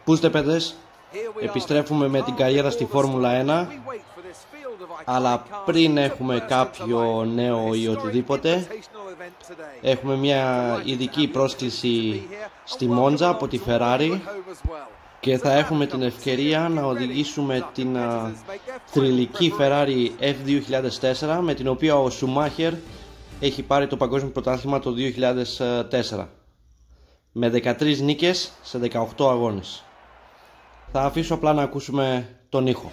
Πούστε παιδες, επιστρέφουμε με την καριέρα στη Φόρμουλα 1, αλλά πριν έχουμε κάποιο νέο ή οτιδήποτε, έχουμε μια ειδική πρόσκληση στη Μόντζα από τη Ferrari και θα έχουμε την ευκαιρία να οδηγήσουμε την θρυλική Ferrari F2004, με την οποία ο Σουμάχερ έχει πάρει το παγκόσμιο πρωτάθλημα το 2004 με 13 νίκες σε 18 αγώνες. Θα αφήσω απλά να ακούσουμε τον ήχο.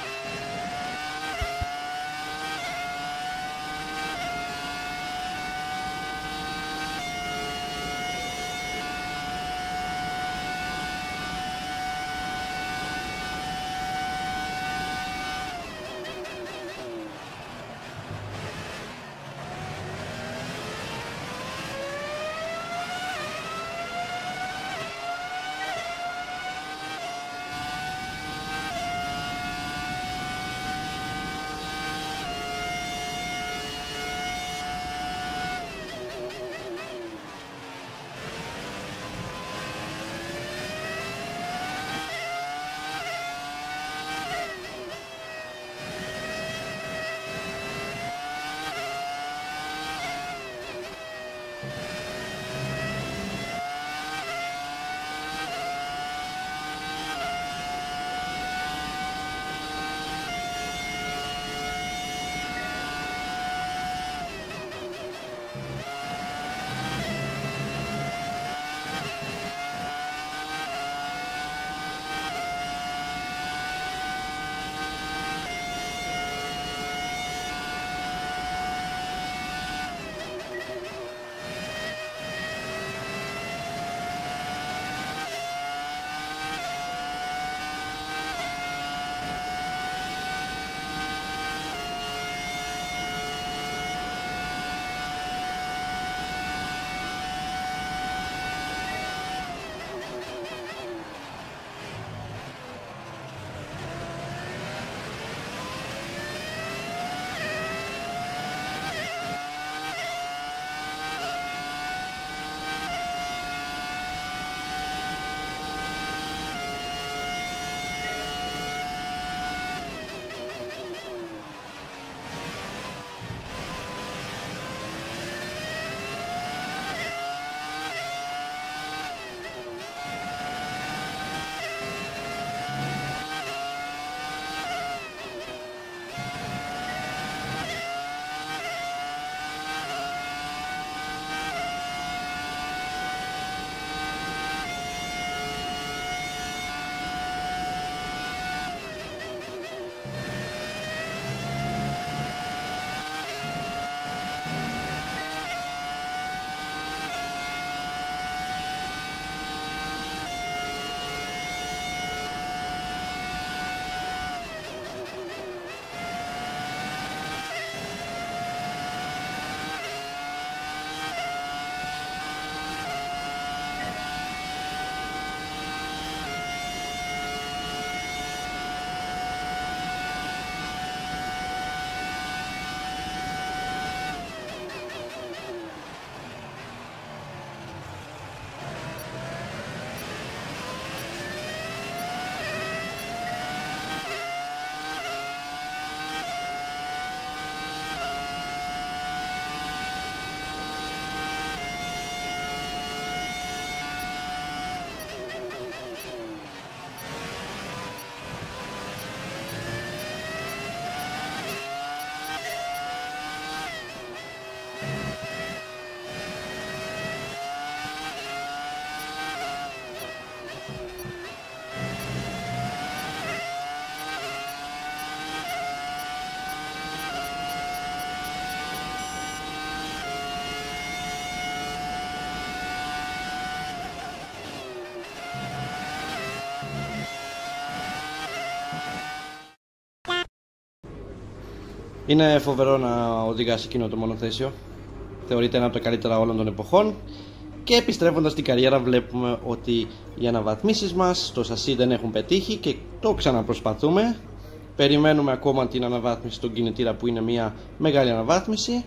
Είναι φοβερό να οδηγάς εκείνο το μονοθέσιο. Θεωρείται ένα από τα καλύτερα όλων των εποχών. Και επιστρέφοντας στην καριέρα, βλέπουμε ότι οι αναβαθμίσεις μας στο σασί δεν έχουν πετύχει και το ξαναπροσπαθούμε. Περιμένουμε ακόμα την αναβάθμιση στον κινητήρα, που είναι μια μεγάλη αναβάθμιση.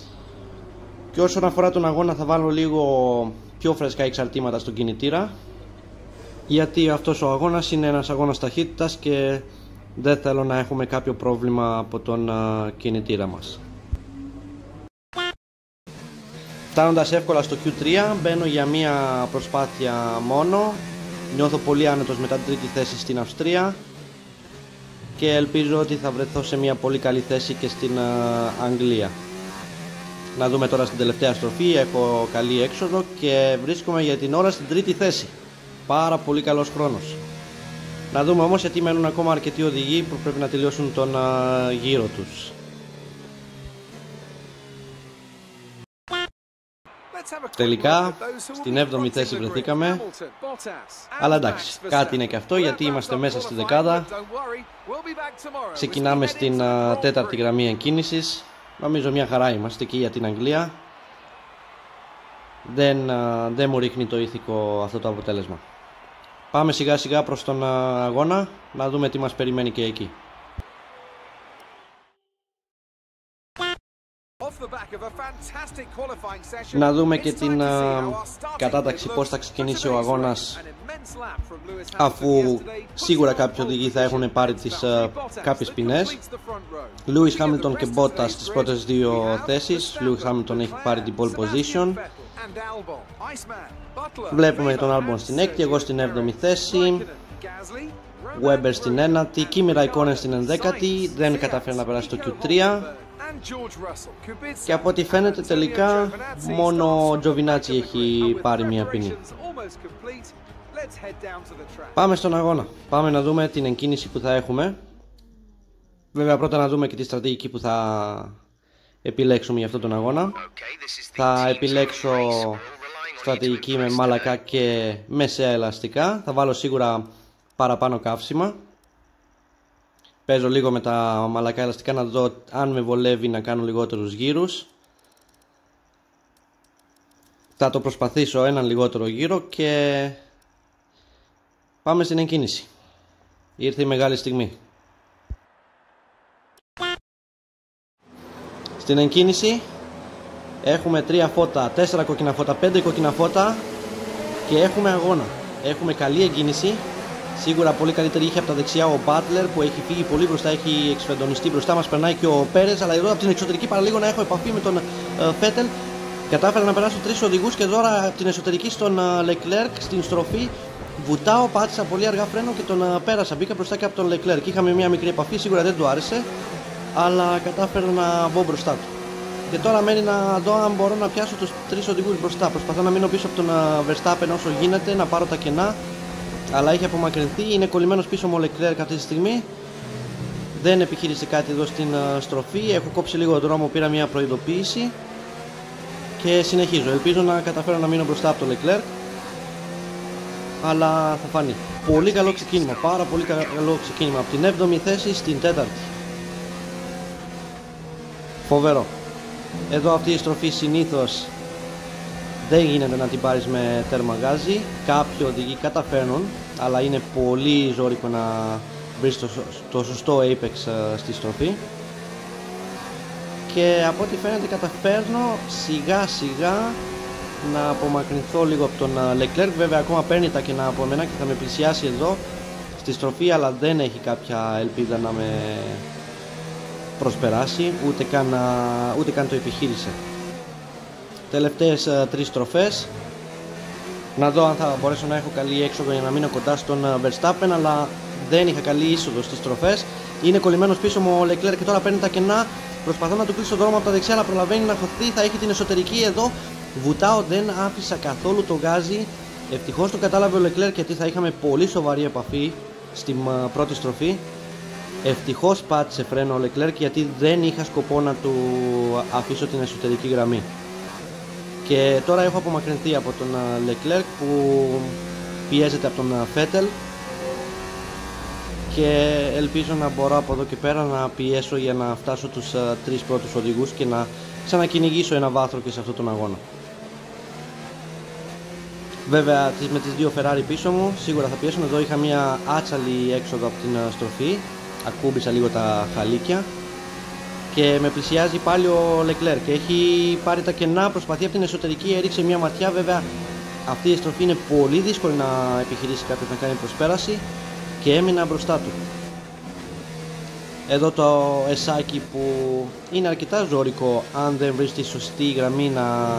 Και όσον αφορά τον αγώνα, θα βάλω λίγο πιο φρεσκά εξαρτήματα στον κινητήρα. γιατί αυτός ο αγώνας είναι ένας αγώνας ταχύτητας και δεν θέλω να έχουμε κάποιο πρόβλημα από τον κινητήρα μας. Φτάνοντας εύκολα στο Q3, μπαίνω για μία προσπάθεια μόνο. Νιώθω πολύ άνετος μετά την τρίτη θέση στην Αυστρία και ελπίζω ότι θα βρεθώ σε μια πολύ καλή θέση και στην Αγγλία. Να δούμε τώρα στην τελευταία στροφή, έχω καλή έξοδο και βρίσκομαι για την ώρα στην τρίτη θέση. Πάρα πολύ καλός χρόνος. Να δούμε όμως, γιατί μένουν ακόμα αρκετοί οδηγοί που πρέπει να τελειώσουν τον γύρο τους. Τελικά στην 7η θέση βρεθήκαμε, αλλά εντάξει, κάτι είναι και αυτό, γιατί είμαστε μέσα στη δεκάδα. Ξεκινάμε στην τέταρτη γραμμή εκκίνησης. Νομίζω μια χαρά είμαστε εκεί για την Αγγλία. Δεν μου ρίχνει το ήθικο αυτό το αποτέλεσμα. Πάμε σιγά σιγά προς τον αγώνα, να δούμε τι μας περιμένει και εκεί. Να δούμε και την κατάταξη, πώς θα ξεκινήσει ο αγώνας, αφού σίγουρα κάποιοι οδηγοί θα έχουν πάρει κάποιες ποινές. Lewis Hamilton και Bottas στις πρώτες δύο θέσεις. Lewis Hamilton έχει πάρει την pole position. Βλέπουμε τον Albon στην 6η, εγώ στην 7η θέση, Webber στην 9η, Kimi Raikkonen στην 11η, δεν καταφέρει να περάσει το Q3 και από ό,τι φαίνεται τελικά μόνο ο Giovinazzi έχει πάρει μια ποινή. Πάμε στον αγώνα, πάμε να δούμε την εκκίνηση που θα έχουμε. Βέβαια πρώτα να δούμε και τη στρατηγική που θα επιλέξουμε για αυτόν τον αγώνα. Θα επιλέξω στρατηγική με μαλακά και μεσαία ελαστικά. Θα βάλω σίγουρα παραπάνω καύσιμα. Παίζω λίγο με τα μαλακά ελαστικά να δω αν με βολεύει να κάνω λιγότερους γύρους. Θα το προσπαθήσω έναν λιγότερο γύρο και πάμε στην εκκίνηση. Ήρθε η μεγάλη στιγμή. Στην εκκίνηση έχουμε 3 φώτα, 4 κόκκινα φώτα, 5 κόκκινα φώτα και έχουμε αγώνα. Έχουμε καλή εκκίνηση. Σίγουρα πολύ καλύτερη είχε από τα δεξιά ο Butler που έχει φύγει πολύ μπροστά, έχει εξφεντονιστεί μπροστά μας, περνάει και ο Πέρες, αλλά εδώ από την εξωτερική παραλίγο να έχω επαφή με τον Vettel. Κατάφερα να περάσω 3 οδηγούς και τώρα από την εσωτερική στον Leclerc στην στροφή. Βουτάω, πάτησα πολύ αργά φρένο και τον πέρασα. Μπήκα μπροστά και από τον Leclerc. Είχαμε μια μικρή επαφή, σίγουρα δεν του άρεσε, αλλά κατάφερα να μπω μπροστά του. Και τώρα μένει να δω αν μπορώ να πιάσω τους 3 οδηγούς μπροστά. Προσπαθώ να μείνω πίσω από τον Verstappen όσο γίνεται, να πάρω τα κενά. Αλλά έχει απομακρυνθεί, είναι κολλημένος πίσω μου ο Leclerc αυτή τη στιγμή. Δεν επιχείρησε κάτι εδώ στην στροφή. Έχω κόψει λίγο δρόμο, πήρα μια προειδοποίηση και συνεχίζω. Ελπίζω να καταφέρω να μείνω μπροστά από τον Leclerc, αλλά θα φανεί. Πολύ καλό ξεκίνημα, πάρα πολύ καλό ξεκίνημα. Από την 7η θέση στην 4η. Φοβερό. Εδώ αυτή η στροφή συνήθως δεν γίνεται να την πάρεις με τέρμα γκάζι. Κάποιοι οδηγοί καταφέρνουν, αλλά είναι πολύ ζώρικο να βρεις το σωστό apex στη στροφή. Και από ό,τι φαίνεται καταφέρνω σιγά σιγά να απομακρυνθώ λίγο από τον Leclerc. Βέβαια ακόμα παίρνει τα κενά από μένα και θα με πλησιάσει εδώ στη στροφή, αλλά δεν έχει κάποια ελπίδα να με προσπεράσει, ούτε καν το επιχείρησε. Τελευταίες 3 στροφές. Να δω αν θα μπορέσω να έχω καλή έξοδο για να μείνω κοντά στον Verstappen, αλλά δεν είχα καλή είσοδο στις στροφές. Είναι κολλημένος πίσω μου ο Leclerc και τώρα παίρνει τα κενά. Προσπαθώ να του κλείσω δρόμο από τα δεξιά, αλλά προλαβαίνει να χωθεί. Θα έχει την εσωτερική εδώ. Βουτάω, δεν άφησα καθόλου το γκάζι. Ευτυχώς το κατάλαβε ο Leclerc, γιατί θα είχαμε πολύ σοβαρή επαφή στην πρώτη στροφή. Ευτυχώς πάτησε φρένο ο Leclerc, γιατί δεν είχα σκοπό να του αφήσω την εσωτερική γραμμή. Και τώρα έχω απομακρυνθεί από τον Leclerc που πιέζεται από τον Vettel και ελπίζω να μπορώ από εδώ και πέρα να πιέσω για να φτάσω τους 3 πρώτους οδηγούς και να ξανακυνηγήσω ένα βάθρο και σε αυτόν τον αγώνα. Βέβαια με τις 2 Ferrari πίσω μου σίγουρα θα πιέσουν. Εδώ είχα μια άτσαλη έξοδο από την στροφή, ακούμπησα λίγο τα χαλίκια και με πλησιάζει πάλι ο Leclerc και έχει πάρει τα κενά, προσπαθεί από την εσωτερική, έριξε μια ματιά. Βέβαια αυτή η στροφή είναι πολύ δύσκολη να επιχειρήσει κάποιος να κάνει προσπέραση και έμεινα μπροστά του. Εδώ το εσάκι που είναι αρκετά ζωρικό, αν δεν βρεις τη σωστή γραμμή να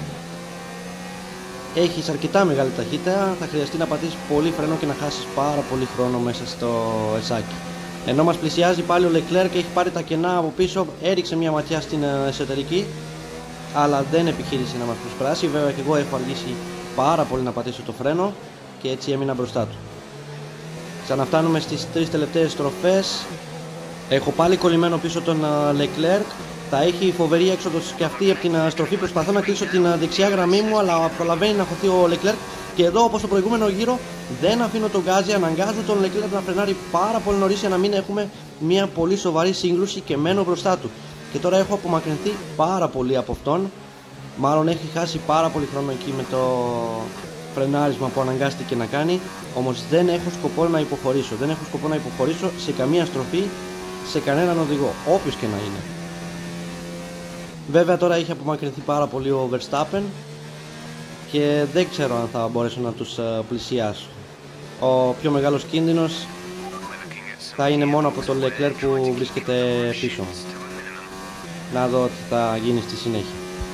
έχεις αρκετά μεγάλη ταχύτητα, θα χρειαστεί να πατήσεις πολύ φρένο και να χάσεις πάρα πολύ χρόνο μέσα στο εσάκι. Ενώ μας πλησιάζει πάλι ο Leclerc και έχει πάρει τα κενά από πίσω, έριξε μια ματιά στην εσωτερική, αλλά δεν επιχείρησε να μας προσπεράσει. Βέβαια και εγώ έχω αργήσει πάρα πολύ να πατήσω το φρένο και έτσι έμεινα μπροστά του. Ξαναφτάνουμε στις 3 τελευταίες στροφές. Έχω πάλι κολλημένο πίσω τον Leclerc. Θα έχει φοβερή έξοδο και αυτή από την στροφή. Προσπαθώ να κλείσω την δεξιά γραμμή μου, αλλά προλαβαίνει να χωθεί ο Leclerc. Και εδώ, όπως το προηγούμενο γύρο, δεν αφήνω τον γκάζι. Αναγκάζω τον Leclerc να φρενάρει πάρα πολύ νωρίς για να μην έχουμε μια πολύ σοβαρή σύγκρουση και μένω μπροστά του. Και τώρα έχω απομακρυνθεί πάρα πολύ από αυτόν. Μάλλον έχει χάσει πάρα πολύ χρόνο εκεί με το φρενάρισμα που αναγκάστηκε να κάνει. Όμως δεν έχω σκοπό να υποχωρήσω. Δεν έχω σκοπό να υποχωρήσω σε καμία στροφή, σε κανέναν οδηγό, όποιος και να είναι. Βέβαια τώρα έχει απομακρυνθεί πάρα πολύ ο Verstappen και δεν ξέρω αν θα μπορέσω να τους πλησιάσω. Ο πιο μεγάλος κίνδυνος θα είναι μόνο από τον Leclerc που βρίσκεται πίσω μου. Να δω τι θα γίνει στη συνέχεια.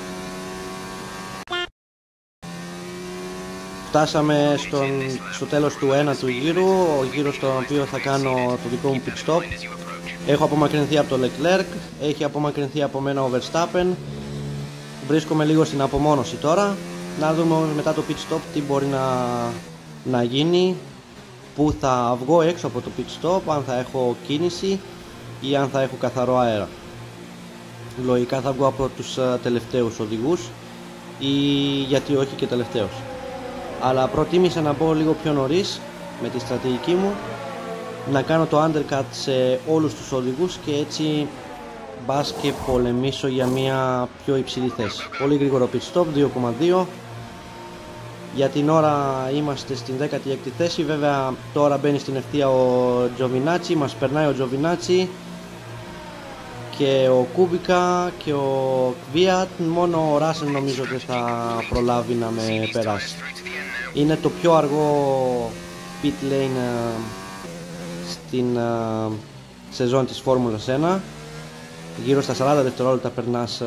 Φτάσαμε στο τέλος του 1ου γύρου, ο γύρος στον οποίο θα κάνω το δικό μου pit stop. Έχω απομακρυνθεί από το Leclerc, έχει απομακρυνθεί από μένα ο Verstappen. Βρίσκομαι λίγο στην απομόνωση τώρα. Να δούμε μετά το pit stop τι μπορεί να γίνει, που θα βγω έξω από το pit stop, αν θα έχω κίνηση ή αν θα έχω καθαρό αέρα. Λογικά θα βγω από τους τελευταίους οδηγούς ή γιατί όχι και τελευταίος. Αλλά προτίμησα να μπω λίγο πιο νωρίς με τη στρατηγική μου, να κάνω το undercut σε όλους τους οδηγούς και έτσι μπας και πολεμήσω για μια πιο υψηλή θέση. Πολύ γρήγορο pit stop, 2,2. Για την ώρα είμαστε στην 16η θέση. Βέβαια τώρα μπαίνει στην ευθεία ο Giovinazzi, μας περνάει ο Giovinazzi και ο Kubica και ο Kvyat. Μόνο ο Russell νομίζω ότι θα προλάβει να με περάσει. Είναι το πιο αργό pit lane στην σεζόν της Φόρμουλας 1. Γύρω στα 40 δευτερόλεπτα περνάς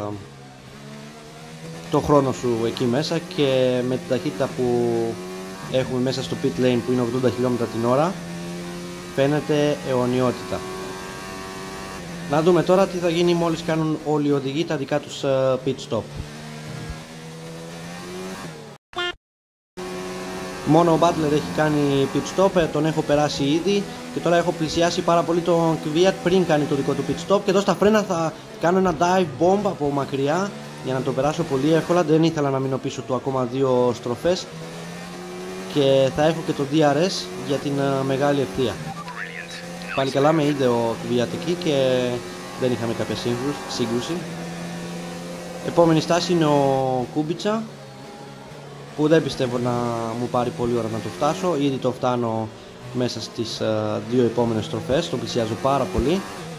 το χρόνο σου εκεί μέσα και με την ταχύτητα που έχουμε μέσα στο pit lane που είναι 80 χιλιόμετρα την ώρα φαίνεται αιωνιότητα. Να δούμε τώρα τι θα γίνει μόλις κάνουν όλοι οι οδηγοί τα δικά τους pit stop. Μόνο ο Butler έχει κάνει pit stop, τον έχω περάσει ήδη και τώρα έχω πλησιάσει πάρα πολύ τον Kvyat πριν κάνει το δικό του pit stop και εδώ στα φρένα θα κάνω ένα dive bomb από μακριά για να τον περάσω πολύ εύκολα. Δεν ήθελα να μείνω πίσω του ακόμα 2 στροφές και θα έχω και το DRS για την μεγάλη ευθεία. Πάλι καλά με είδε ο Kvyat εκεί και δεν είχαμε κάποια σύγκρουση. Επόμενη στάση είναι ο Kubica, που δεν πιστεύω να μου πάρει πολύ ώρα να το φτάσω. Ήδη το φτάνω μέσα στις 2 επόμενες στροφές, το πλησιάζω πάρα πολύ.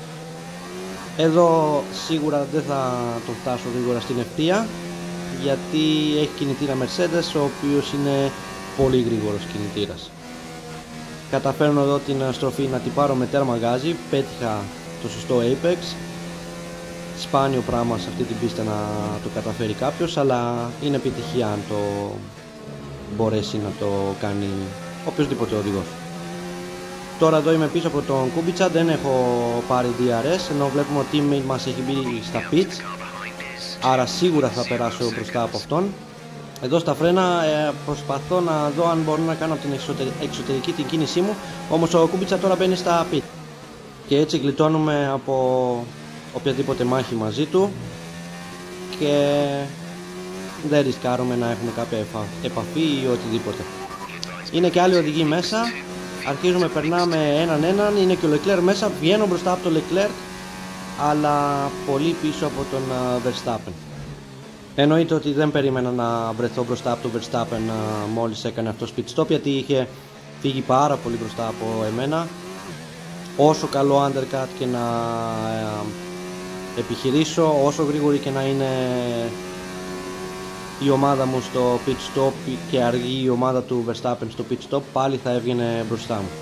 Εδώ σίγουρα δεν θα το φτάσω γρήγορα στην ευθεία, γιατί έχει κινητήρα Mercedes, ο οποίος είναι πολύ γρήγορος κινητήρας. Καταφέρνω εδώ την στροφή να την πάρω με τέρμα γκάζι, πέτυχα το σωστό apex. Σπάνιο πράγμα σε αυτή την πίστα να το καταφέρει κάποιος, αλλά είναι επιτυχία αν το μπορέσει να το κάνει οποιοσδήποτε οδηγός. Τώρα εδώ είμαι πίσω από τον Kubica, δεν έχω πάρει DRS, ενώ βλέπουμε ότι ο teammate μας έχει μπει στα pits, άρα σίγουρα θα περάσω μπροστά από αυτόν. Εδώ στα φρένα προσπαθώ να δω αν μπορώ να κάνω από την εξωτερική την κίνησή μου, όμως ο Kubica τώρα μπαίνει στα pits και έτσι γλιτώνουμε από οποιαδήποτε μάχη μαζί του και δεν ρισκάρουμε να έχουμε κάποια επαφή ή οτιδήποτε. Είναι και άλλοι οδηγοί μέσα, αρχίζουμε, περνάμε έναν, είναι και ο Leclerc μέσα, βγαίνω μπροστά από τον Leclerc αλλά πολύ πίσω από τον Verstappen. Εννοείται ότι δεν περίμενα να βρεθώ μπροστά από τον Verstappen μόλις έκανε αυτό pit stop, γιατί είχε φύγει πάρα πολύ μπροστά από εμένα. Όσο καλό undercut και να επιχειρήσω, όσο γρήγορη και να είναι η ομάδα μου στο pit stop και αργή η ομάδα του Verstappen στο pit stop, πάλι θα έβγαινε μπροστά μου.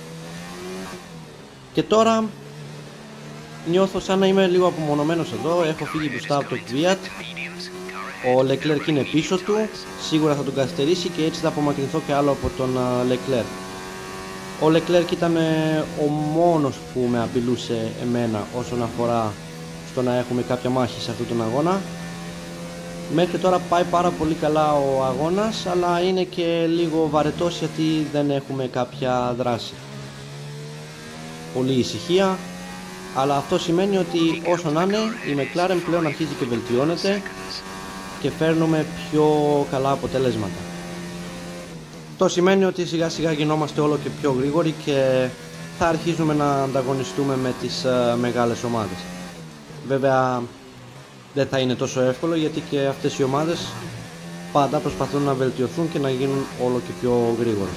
Και τώρα νιώθω σαν να είμαι λίγο απομονωμένος εδώ. Έχω φύγει μπροστά από το Kvyat. Ο Leclerc είναι πίσω του, σίγουρα θα τον καθυστερήσει και έτσι θα απομακρυνθώ και άλλο από τον Leclerc. Ο Leclerc ήταν ο μόνος που με απειλούσε εμένα όσον αφορά στο να έχουμε κάποια μάχη σε αυτόν τον αγώνα. Μέχρι τώρα πάει πάρα πολύ καλά ο αγώνας, αλλά είναι και λίγο βαρετός γιατί δεν έχουμε κάποια δράση. Πολύ ησυχία, αλλά αυτό σημαίνει ότι όσο να είναι η McLaren πλέον αρχίζει και βελτιώνεται και φέρνουμε πιο καλά αποτελέσματα. Το σημαίνει ότι σιγά σιγά γινόμαστε όλο και πιο γρήγοροι και θα αρχίζουμε να ανταγωνιστούμε με τις μεγάλες ομάδες. Βέβαια δεν θα είναι τόσο εύκολο γιατί και αυτές οι ομάδες πάντα προσπαθούν να βελτιωθούν και να γίνουν όλο και πιο γρήγορες.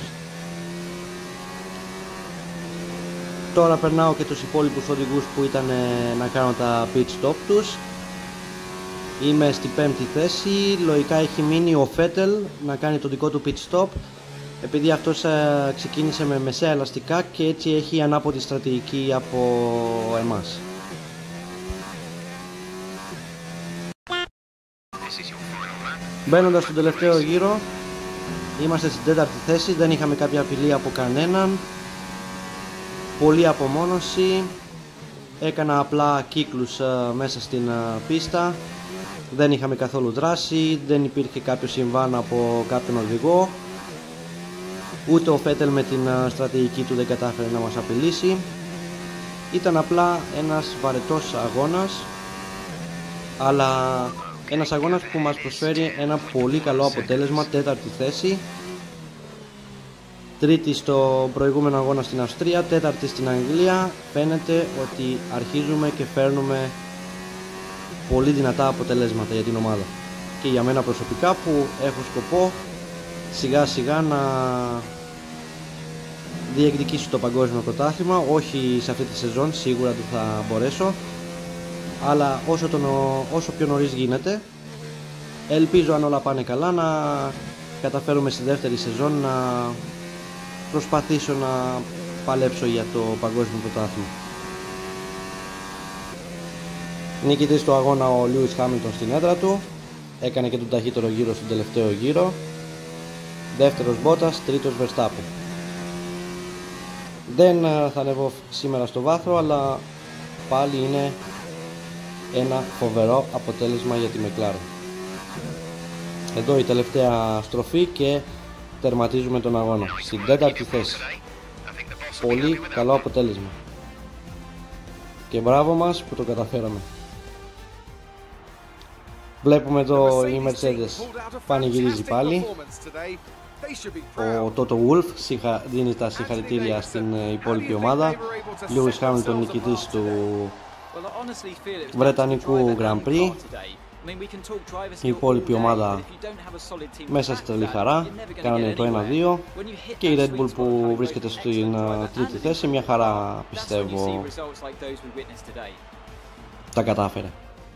Τώρα περνάω και τους υπόλοιπους οδηγούς που ήταν να κάνουν τα pit stop τους. Είμαι στη 5η θέση, λογικά έχει μείνει ο Vettel να κάνει το δικό του pit stop, επειδή αυτός ξεκίνησε με μεσαία ελαστικά και έτσι έχει ανάποδη στρατηγική από εμάς. Μπαίνοντας στον τελευταίο γύρο, είμαστε στην 4η θέση, δεν είχαμε κάποια απειλή από κανέναν, πολλή απομόνωση, έκανα απλά κύκλους μέσα στην πίστα, δεν είχαμε καθόλου δράση, δεν υπήρχε κάποιο συμβάν από κάποιον οδηγό, ούτε ο Vettel με την στρατηγική του δεν κατάφερε να μας απειλήσει. Ήταν απλά ένας βαρετός αγώνας, αλλά ένας αγώνας που μας προσφέρει ένα πολύ καλό αποτέλεσμα, 4η θέση. Τρίτη στο προηγούμενο αγώνα στην Αυστρία, 4η στην Αγγλία. Φαίνεται ότι αρχίζουμε και φέρνουμε πολύ δυνατά αποτελέσματα για την ομάδα. Και για μένα προσωπικά που έχω σκοπό σιγά σιγά να διεκδικήσω το παγκόσμιο πρωτάθλημα. Όχι σε αυτή τη σεζόν, σίγουρα δεν θα μπορέσω, αλλά όσο πιο νωρίς γίνεται. Ελπίζω, αν όλα πάνε καλά, να καταφέρουμε στη δεύτερη σεζόν να προσπαθήσω να παλέψω για το παγκόσμιο πρωτάθλημα. Νικητής του αγώνα ο Lewis Hamilton στην έδρα του, έκανε και τον ταχύτερο γύρο στον τελευταίο γύρο. Δεύτερος Bottas, τρίτος Verstappen. Δεν θα ανεβώ σήμερα στο βάθρο, αλλά πάλι είναι ένα φοβερό αποτέλεσμα για τη McLaren. Εδώ η τελευταία στροφή και τερματίζουμε τον αγώνα στην 4η θέση. Πολύ καλό αποτέλεσμα και μπράβο μας που το καταφέραμε. Βλέπουμε εδώ η Mercedes πανηγυρίζει πάλι. Ο Toto Wolff δίνει τα συγχαρητήρια στην υπόλοιπη ομάδα. Lewis Hamilton νικητής του Βρετανικού Grand Prix. Η υπόλοιπη ομάδα μέσα στη τρελή χαρά, κάνανε το 1-2 και η Red Bull που βρίσκεται στην τρίτη θέση, μια χαρά πιστεύω τα κατάφερε.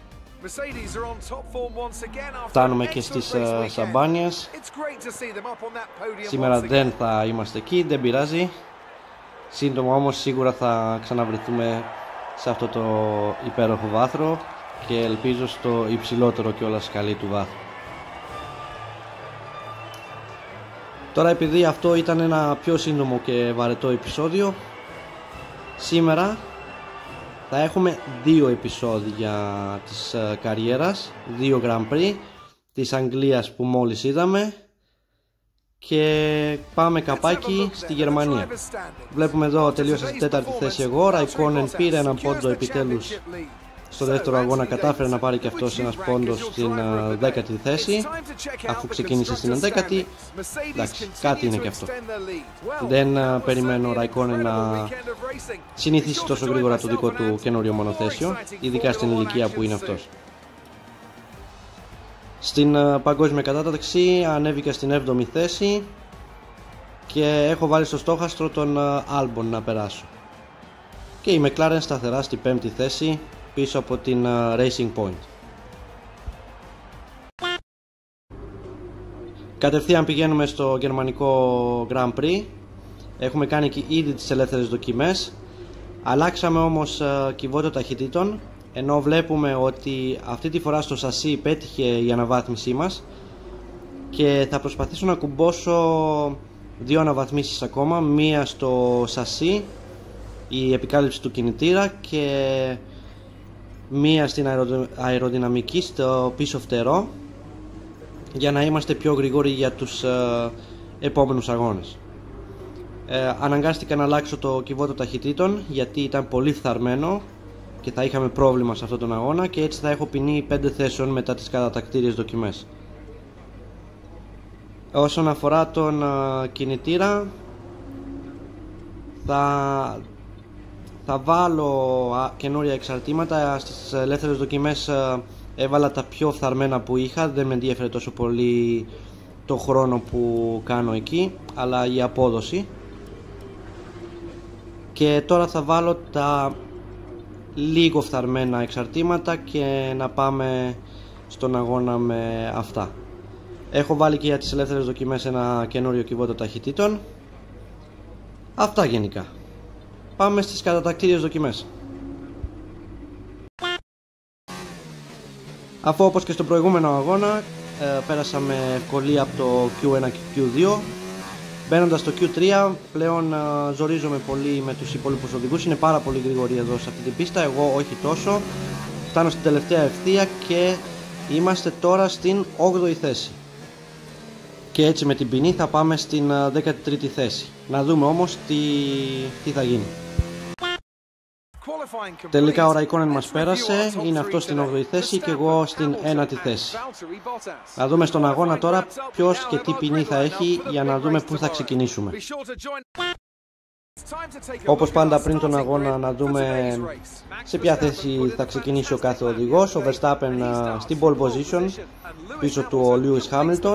Φτάνουμε και στις σαμπάνιες. Σήμερα δεν θα είμαστε εκεί, δεν πειράζει. Σύντομα όμως σίγουρα θα ξαναβρεθούμε σε αυτό το υπέροχο βάθρο και ελπίζω στο υψηλότερο κιόλας σκαλί του βάθρου. Τώρα, επειδή αυτό ήταν ένα πιο σύντομο και βαρετό επεισόδιο, σήμερα θα έχουμε δύο επεισόδια της καριέρας, δύο Grand Prix της Αγγλίας που μόλις είδαμε και πάμε καπάκι στη Γερμανία. Βλέπουμε εδώ τελείωσα στη 4η θέση εγώ, Raikkonen πήρε έναν πόντο επιτέλους. Στο δεύτερο αγώνα κατάφερε να πάρει και αυτός ένας πόντος στην 10η θέση, αφού ξεκίνησε στην 11η. Εντάξει, κάτι είναι και αυτό. Δεν περιμένω ο Raikkonen να συνηθίσει τόσο γρήγορα το δικό του καινούριο μονοθέσιο, ειδικά στην ηλικία που είναι αυτός. Στην παγκόσμια κατάταξη ανέβηκα στην 7η θέση και έχω βάλει στο στόχαστρο τον Albon να περάσω. Και η McLaren σταθερά στη 5η θέση, πίσω από την Racing Point. Κατευθείαν πηγαίνουμε στο γερμανικό Grand Prix. Έχουμε κάνει και ήδη τις ελεύθερες δοκιμές. Αλλάξαμε όμως κυβότιο ταχυτήτων, ενώ βλέπουμε ότι αυτή τη φορά στο σασί πέτυχε η αναβάθμισή μας και θα προσπαθήσω να κουμπώσω δύο αναβαθμίσεις ακόμα, μία στο σασί, η επικάλυψη του κινητήρα, και μία στην αεροδυναμική στο πίσω φτερό, για να είμαστε πιο γρήγοροι για τους επόμενους αγώνες. Αναγκάστηκα να αλλάξω το κυβότιο ταχυτήτων γιατί ήταν πολύ φθαρμένο και θα είχαμε πρόβλημα σε αυτόν τον αγώνα, και έτσι θα έχω ποινή 5 θέσεων μετά τις κατατακτήριες δοκιμές. Όσον αφορά τον κινητήρα, θα βάλω καινούρια εξαρτήματα. Στις ελεύθερες δοκιμές έβαλα τα πιο φθαρμένα που είχα, δεν με ενδιέφερε τόσο πολύ το χρόνο που κάνω εκεί, αλλά η απόδοση. Και τώρα θα βάλω τα λίγο φθαρμένα εξαρτήματα και να πάμε στον αγώνα με αυτά. Έχω βάλει και για τις ελεύθερες δοκιμές ένα καινούριο κυβότιο ταχυτήτων. Αυτά γενικά. Πάμε στις κατατακτήριες δοκιμές. Αφού όπως και στο προηγούμενο αγώνα πέρασα με ευκολία από το Q1 και Q2, μπαίνοντας στο Q3 πλέον ζορίζομαι πολύ με τους υπόλοιπους οδηγούς. Είναι πάρα πολύ γρήγοροι εδώ σε αυτή την πίστα, εγώ όχι τόσο. Φτάνω στην τελευταία ευθεία και είμαστε τώρα στην 8η θέση. Και έτσι με την ποινή θα πάμε στην 13η θέση. Να δούμε όμως τι θα γίνει. Τελικά ο Ραικόνεν μας πέρασε, είναι αυτό στην 8η θέση και εγώ στην 9η θέση. Να δούμε στον αγώνα τώρα ποιος και τι ποινή θα έχει, για να δούμε πού θα ξεκινήσουμε. Όπως πάντα πριν τον αγώνα να δούμε σε ποια θέση θα ξεκινήσει ο κάθε οδηγός. Ο Verstappen στην pole position, πίσω του ο Lewis Hamilton.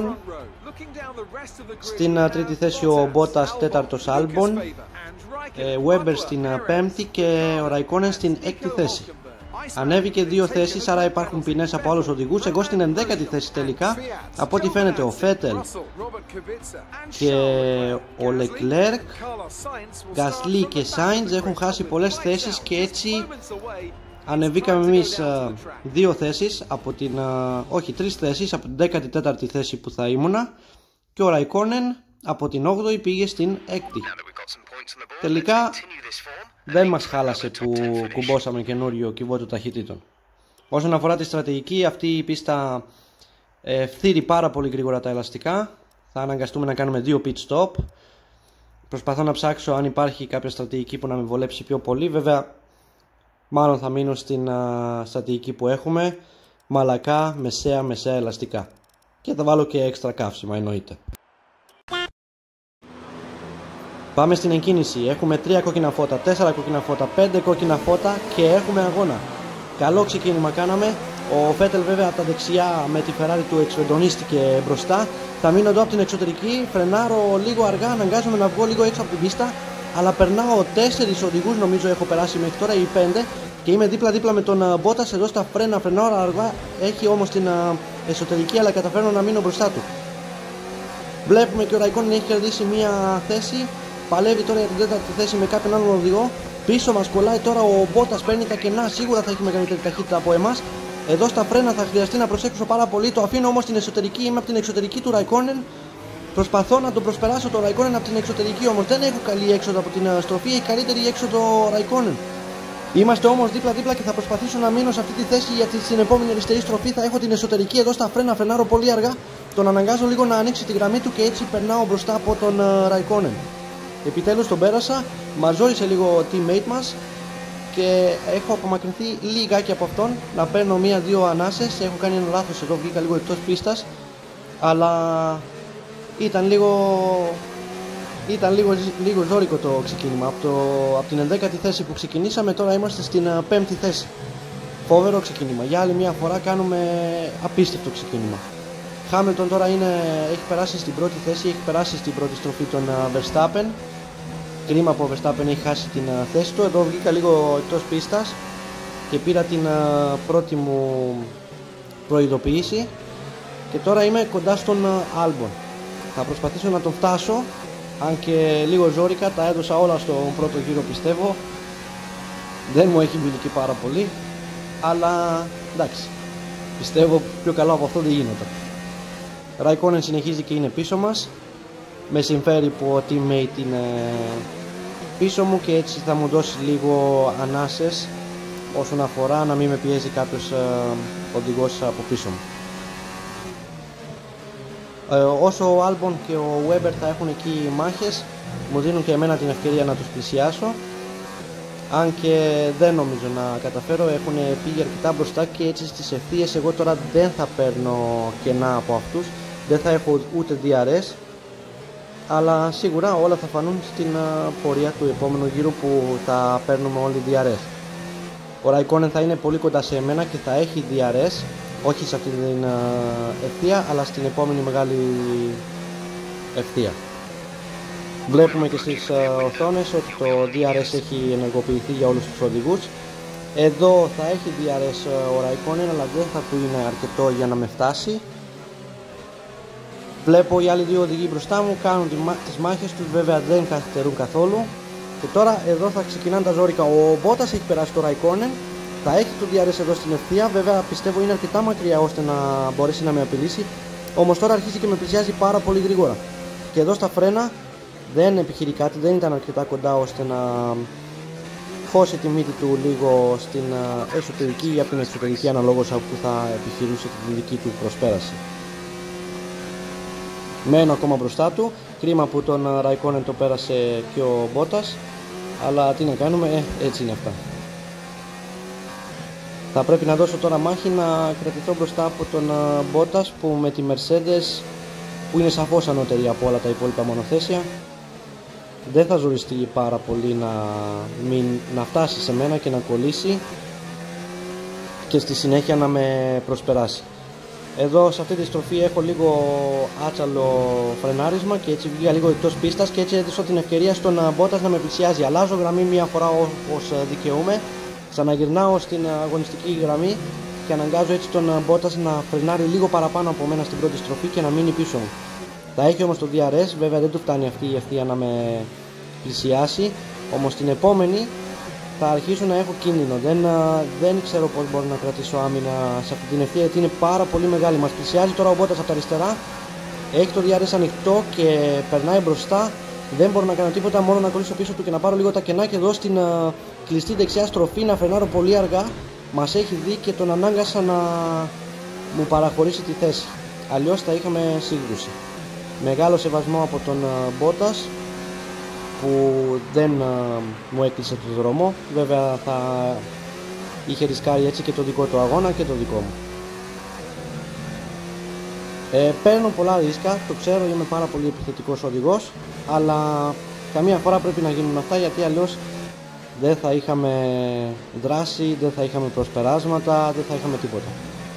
Στην τρίτη θέση ο Bottas, τέταρτος Albon, Webber στην πέμπτη και ο Raikkonen στην έκτη θέση. Ανέβηκε 2 θέσεις, άρα υπάρχουν ποινές από άλλους οδηγούς. Εγώ στην 11η θέση τελικά. Από ό,τι φαίνεται ο Vettel και ο Leclerc, Gasly και Sainz έχουν χάσει πολλές θέσεις, και έτσι ανεβήκαμε εμείς 2 θέσεις από την, όχι 3 θέσεις από την 14η θέση που θα ήμουνα, και ο Raikkonen από την 8η πήγε στην 6η. Τελικά δεν μας χάλασε που κουμπώσαμε καινούριο κυβότιο ταχυτήτων. Όσον αφορά τη στρατηγική, αυτή η πίστα φθείρει πάρα πολύ γρήγορα τα ελαστικά. Θα αναγκαστούμε να κάνουμε 2 pit stop. Προσπαθώ να ψάξω αν υπάρχει κάποια στρατηγική που να με βολέψει πιο πολύ. Βέβαια μάλλον θα μείνω στην στρατηγική που έχουμε, μαλακά, μεσαία ελαστικά. Και θα βάλω και έξτρα καύσιμα, εννοείται. Πάμε στην εκκίνηση. Έχουμε 3 κόκκινα φώτα, 4 κόκκινα φώτα, 5 κόκκινα φώτα και έχουμε αγώνα. Καλό ξεκίνημα κάναμε. Ο Vettel βέβαια από τα δεξιά με τη Ferrari του εξφεντονίστηκε μπροστά. Θα μείνω εδώ από την εξωτερική, φρενάρω λίγο αργά, αναγκάζομαι να βγω λίγο έξω από την πίστα. Αλλά περνάω 4 οδηγούς, νομίζω έχω περάσει μέχρι τώρα, ή 5, και είμαι δίπλα με τον Bottas εδώ στα φρένα. Φρενάρω αργά, έχει όμως την εσωτερική, αλλά καταφέρνω να μείνω μπροστά του. Βλέπουμε και ο Raikkonen έχει κερδίσει μία θέση. Παλεύει τώρα για την 4η θέση με κάποιον άλλον οδηγό. Πίσω μας κολλάει τώρα ο Bottas, παίρνει τα κενά, σίγουρα θα έχει μεγαλύτερη ταχύτητα από εμάς. Εδώ στα φρένα θα χρειαστεί να προσέξω πάρα πολύ. Το αφήνω όμως στην εσωτερική, είμαι από την εξωτερική του Raikkonen. Προσπαθώ να τον προσπεράσω το Raikkonen από την εξωτερική, όμως δεν έχω καλή έξοδο από την στροφή, έχει καλύτερη έξοδο ο Raikkonen. Είμαστε όμως δίπλα και θα προσπαθήσω να μείνω σε αυτή τη θέση, γιατί στην επόμενη αριστερή στροφή θα έχω την εσωτερική. Εδώ στα φρένα φρενάρω πολύ αργά, τον αναγκάζω λίγο να ανοίξει τη γραμμή του και έτσι περνάω μπροστά από τον Raikkonen. Επιτέλους τον πέρασα, μαζόρισε λίγο ο teammate μας και έχω απομακρυνθεί λιγάκι από αυτόν, να παίρνω 1-2 ανάσες. Έχω κάνει ένα λάθος εδώ, βγήκα λίγο εκτός πίστας, αλλά ήταν λίγο ζώρικο το ξεκίνημα. Από την 11η θέση που ξεκινήσαμε τώρα είμαστε στην 5η θέση. Φοβερό ξεκίνημα, για άλλη μια φορά κάνουμε απίστευτο ξεκίνημα. Hamilton τώρα έχει περάσει στην πρώτη θέση, έχει περάσει στην πρώτη στροφή τον Verstappen. Κρίμα που ο Verstappen έχει χάσει την θέση του. Εδώ βγήκα λίγο εκτός πίστας και πήρα την πρώτη μου προειδοποίηση και τώρα είμαι κοντά στον Albon. Θα προσπαθήσω να τον φτάσω, αν και λίγο ζόρικα, τα έδωσα όλα στον πρώτο γύρο πιστεύω. Δεν μου έχει μπει πάρα πολύ, αλλά εντάξει, πιστεύω πιο καλό από αυτό δεν γίνεται. Raikkonen συνεχίζει και είναι πίσω μας. Με συμφέρει που ο teammate είναι πίσω μου και έτσι θα μου δώσει λίγο ανάσες όσον αφορά να μην με πιέζει κάποιος οδηγός από πίσω μου. Όσο ο Albon και ο Webber θα έχουν εκεί μάχες, μου δίνουν και εμένα την ευκαιρία να τους πλησιάσω, αν και δεν νομίζω να καταφέρω. Έχουν πήγε αρκετά μπροστά και έτσι στις ευθείες εγώ τώρα δεν θα παίρνω κενά από αυτούς, δεν θα έχω ούτε DRS, αλλά σίγουρα όλα θα φανούν στην πορεία του επόμενου γύρου που θα παίρνουμε όλοι DRS. Ο Raikkonen θα είναι πολύ κοντά σε εμένα και θα έχει DRS, όχι σε αυτή την ευθεία, αλλά στην επόμενη μεγάλη ευθεία. Βλέπουμε και στις οθόνες ότι το DRS έχει ενεργοποιηθεί για όλους τους οδηγούς. Εδώ θα έχει DRS ο Raikkonen, αλλά δεν θα του είναι αρκετό για να με φτάσει. Βλέπω οι άλλοι δύο οδηγοί μπροστά μου κάνουν τις μάχες τους, βέβαια δεν καθυστερούν καθόλου. Και τώρα εδώ θα ξεκινάνε τα ζόρικα. Ο Bottas έχει περάσει το Raikkonen, θα έχει το DRS εδώ στην ευθεία, βέβαια πιστεύω είναι αρκετά μακριά ώστε να μπορέσει να με απειλήσει. Όμως τώρα αρχίζει και με πλησιάζει πάρα πολύ γρήγορα. Και εδώ στα φρένα δεν επιχειρεί κάτι, δεν ήταν αρκετά κοντά ώστε να χώσει τη μύτη του λίγο στην εσωτερική ή από την εξωτερική, αναλόγως από που θα επιχειρούσε τη δική του προσπέραση. Μένω ακόμα μπροστά του, κρίμα που τον Raikkonen το πέρασε και ο Bottas, αλλά τι να κάνουμε, έτσι είναι αυτά. Θα πρέπει να δώσω τώρα μάχη να κρατηθώ μπροστά από τον Bottas που με τη Mercedes, που είναι σαφώς ανώτερη από όλα τα υπόλοιπα μονοθέσια, δεν θα ζοριστεί πάρα πολύ να φτάσει σε μένα και να κολλήσει και στη συνέχεια να με προσπεράσει. Εδώ σε αυτή τη στροφή έχω λίγο άτσαλο φρενάρισμα και έτσι βγήκα λίγο εκτός πίστας και έτσι έδωσα την ευκαιρία στον Bottas να με πλησιάζει. Αλλάζω γραμμή μια φορά όπως δικαιούμαι, ξαναγυρνάω στην αγωνιστική γραμμή και αναγκάζω έτσι τον Bottas να φρενάρει λίγο παραπάνω από μένα στην πρώτη στροφή και να μείνει πίσω μου. Θα έχει όμως το DRS, βέβαια δεν του φτάνει αυτή η ευθεία να με πλησιάσει, όμως στην επόμενη θα αρχίσω να έχω κίνδυνο. Δεν ξέρω πώς μπορώ να κρατήσω άμυνα σε αυτή την ευθεία, γιατί είναι πάρα πολύ μεγάλη. Μας πλησιάζει τώρα ο Bottas από τα αριστερά, έχει το DRS ανοιχτό και περνάει μπροστά. Δεν μπορώ να κάνω τίποτα, μόνο να κολλήσω πίσω του και να πάρω λίγο τα κενά και εδώ στην κλειστή δεξιά στροφή να φρενάρω πολύ αργά. Μας έχει δει και τον ανάγκασα να μου παραχωρήσει τη θέση, αλλιώς θα είχαμε σύγκρουση. Μεγάλο σεβασμό από τον Bottas που δεν μου έκλεισε το δρόμο, βέβαια θα είχε ρισκάρει έτσι και το δικό του αγώνα και το δικό μου. Παίρνω πολλά ρίσκα, το ξέρω, είμαι πάρα πολύ επιθετικός οδηγός, αλλά καμία φορά πρέπει να γίνουν αυτά, γιατί αλλιώς δεν θα είχαμε δράση, δεν θα είχαμε προσπεράσματα, δεν θα είχαμε τίποτα.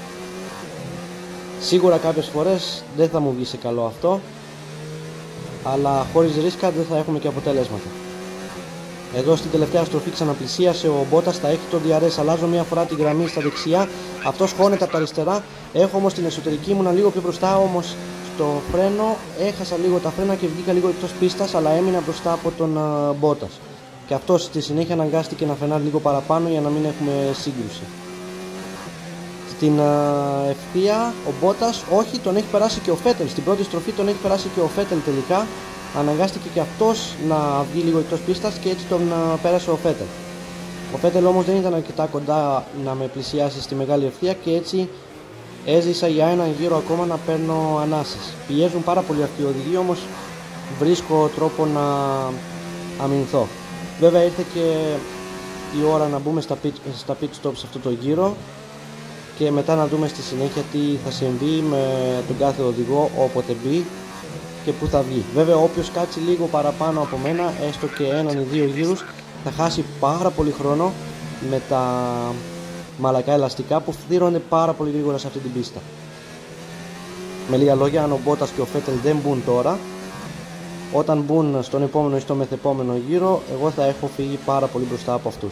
Σίγουρα κάποιες φορές δεν θα μου βγει σε καλό αυτό, αλλά χωρίς ρίσκα δεν θα έχουμε και αποτελέσματα. Εδώ στην τελευταία στροφή ξαναπλησίασε ο Bottas, θα έχει το DRS, αλλάζω μια φορά τη γραμμή στα δεξιά, αυτός χώνεται από τα αριστερά, έχω όμως την εσωτερική, ήμουνα λίγο πιο μπροστά, όμως στο φρένο έχασα λίγο τα φρένα και βγήκα λίγο εκτός πίστας, αλλά έμεινα μπροστά από τον Bottas. Και αυτός στη συνέχεια αναγκάστηκε να φρενάρει λίγο παραπάνω για να μην έχουμε σύγκρουση. Στην ευθεία ο Bottas, όχι, τον έχει περάσει και ο Vettel, στην πρώτη στροφή τον έχει περάσει και ο Vettel τελικά, αναγκάστηκε και αυτός να βγει λίγο εκτός πίστας και έτσι τον πέρασε ο Vettel. Ο Vettel όμως δεν ήταν αρκετά κοντά να με πλησιάσει στη μεγάλη ευθεία και έτσι έζησα για έναν γύρο ακόμα να παίρνω ανάσες. Πιέζουν πάρα πολύ αυτοί οι οδηγοί, όμως βρίσκω τρόπο να αμυνθώ. Βέβαια ήρθε και η ώρα να μπούμε στα pit stop σε αυτό το γύρο και μετά να δούμε στη συνέχεια τι θα συμβεί με τον κάθε οδηγό όποτε μπει και που θα βγει. Βέβαια όποιος κάτσει λίγο παραπάνω από μένα, έστω και έναν ή δύο γύρους, θα χάσει πάρα πολύ χρόνο με τα μαλακά ελαστικά που φθύρονται πάρα πολύ γρήγορα σε αυτή την πίστα. Με λίγα λόγια, αν ο Bottas και ο Vettel δεν μπουν τώρα, όταν μπουν στον επόμενο ή στο μεθεπόμενο γύρο, εγώ θα έχω φύγει πάρα πολύ μπροστά από αυτούς.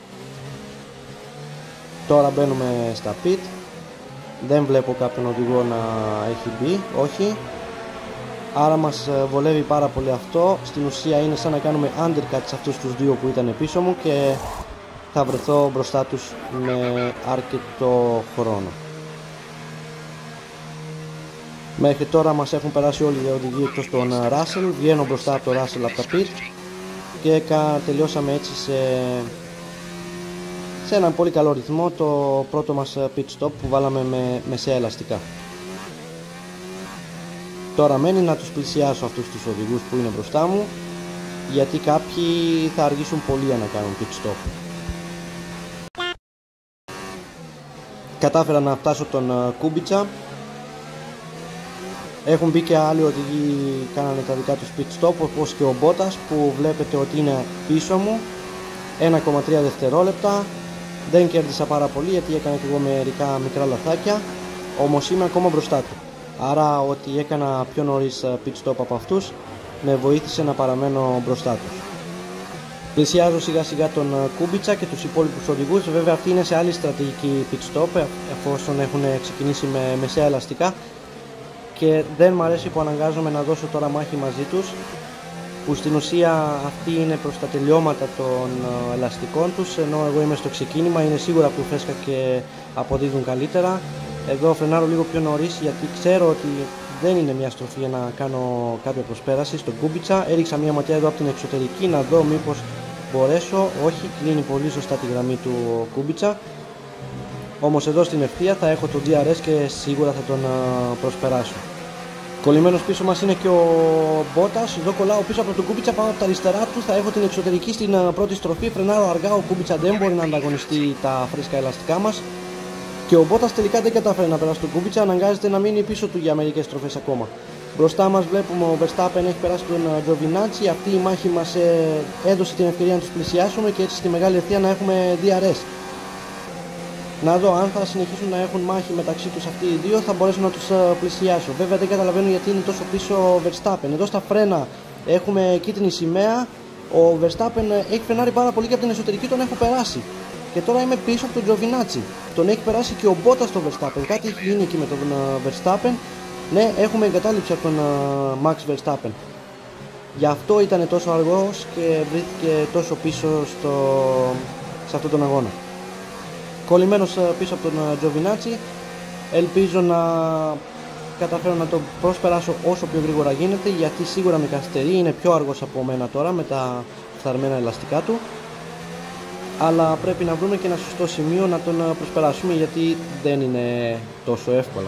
Τώρα μπαίνουμε στα pit, δεν βλέπω κάποιον οδηγό να έχει μπει, όχι. Άρα μας βολεύει πάρα πολύ αυτό. Στην ουσία είναι σαν να κάνουμε undercut σε αυτούς τους δύο που ήταν πίσω μου και θα βρεθώ μπροστά τους με αρκετό χρόνο. Μέχρι τώρα μας έχουν περάσει όλοι οι οδηγοί εκτός τον Russell. Βγαίνω μπροστά από το Russell από τα pit και τελειώσαμε έτσι σε έναν πολύ καλό ρυθμό το πρώτο μας pit stop που βάλαμε με μεσαία ελαστικά. Τώρα μένει να τους πλησιάσω αυτούς τους οδηγούς που είναι μπροστά μου, γιατί κάποιοι θα αργήσουν πολύ για να κάνουν pit stop. Κατάφερα να φτάσω τον Κούμπιτσα. Έχουν μπει και άλλοι οδηγοί, κάνανε τα δικά τους pit stop, όπως και ο Μπότας που βλέπετε ότι είναι πίσω μου. 1,3 δευτερόλεπτα. Δεν κέρδισα πάρα πολύ γιατί έκανα και εγώ μερικά μικρά λαθάκια, όμως είμαι ακόμα μπροστά του. Άρα ότι έκανα πιο νωρίς pit stop από αυτούς με βοήθησε να παραμένω μπροστά τους. Πλησιάζω σιγά σιγά τον Κούμπιτσα και τους υπόλοιπους οδηγούς. Βέβαια αυτή είναι σε άλλη στρατηγική pit stop, εφόσον έχουν ξεκινήσει με μεσαία ελαστικά, και δεν μου αρέσει που αναγκάζομαι να δώσω τώρα μάχη μαζί τους, που στην ουσία αυτοί είναι προς τα τελειώματα των ελαστικών τους, ενώ εγώ είμαι στο ξεκίνημα. Είναι σίγουρα πιο φρέσκα και αποδίδουν καλύτερα. Εδώ φρενάρω λίγο πιο νωρίς γιατί ξέρω ότι δεν είναι μια στροφή για να κάνω κάποια προσπέραση στον Κούμπιτσα. Έριξα μια ματιά εδώ από την εξωτερική να δω μήπως μπορέσω. Όχι, κλείνει πολύ σωστά τη γραμμή του Κούμπιτσα. Όμως εδώ στην ευθεία θα έχω το DRS και σίγουρα θα τον προσπεράσω. Κολλημένος πίσω μας είναι και ο Μπότας. Εδώ κολλάω πίσω από τον Κούμπιτσα, πάνω από τα αριστερά του. Θα έχω την εξωτερική στην πρώτη στροφή. Φρενάρω αργά. Ο Κούμπιτσα δεν μπορεί να ανταγωνιστεί τα φρέσκα ελαστικά μας. Και ο Μπότας τελικά δεν κατάφερε να περάσει τον Κούμπιτσα. Αναγκάζεται να μείνει πίσω του για μερικές στροφές ακόμα. Μπροστά μας βλέπουμε ο Verstappen έχει περάσει τον Giovinazzi. Αυτή η μάχη μας έδωσε την ευκαιρία να τους πλησιάσουμε και έτσι στη μεγάλη ευθεία να έχουμε DRS. Να δω αν θα συνεχίσουν να έχουν μάχη μεταξύ τους αυτοί οι δύο, θα μπορέσω να τους πλησιάσω. Βέβαια δεν καταλαβαίνω γιατί είναι τόσο πίσω ο Verstappen. Εδώ στα φρένα έχουμε κίτρινη σημαία. Ο Verstappen έχει φρενάρει πάρα πολύ και από την εσωτερική τον έχω περάσει. Και τώρα είμαι πίσω από τον Giovinazzi. Τον έχει περάσει και ο Bottas στον Verstappen. Κάτι έχει γίνει εκεί με τον Verstappen. Ναι, έχουμε εγκατάλειψη από τον Max Verstappen. Γι' αυτό ήταν τόσο αργός και βρέθηκε τόσο πίσω σε αυτόν τον αγώνα. Κολλημένος πίσω από τον Giovinazzi. Ελπίζω να καταφέρω να τον προσπεράσω όσο πιο γρήγορα γίνεται, γιατί σίγουρα με καθυστερεί. Είναι πιο αργός από μένα τώρα με τα φθαρμένα ελαστικά του. Αλλά πρέπει να βρούμε και ένα σωστό σημείο να τον προσπεράσουμε, γιατί δεν είναι τόσο εύκολα.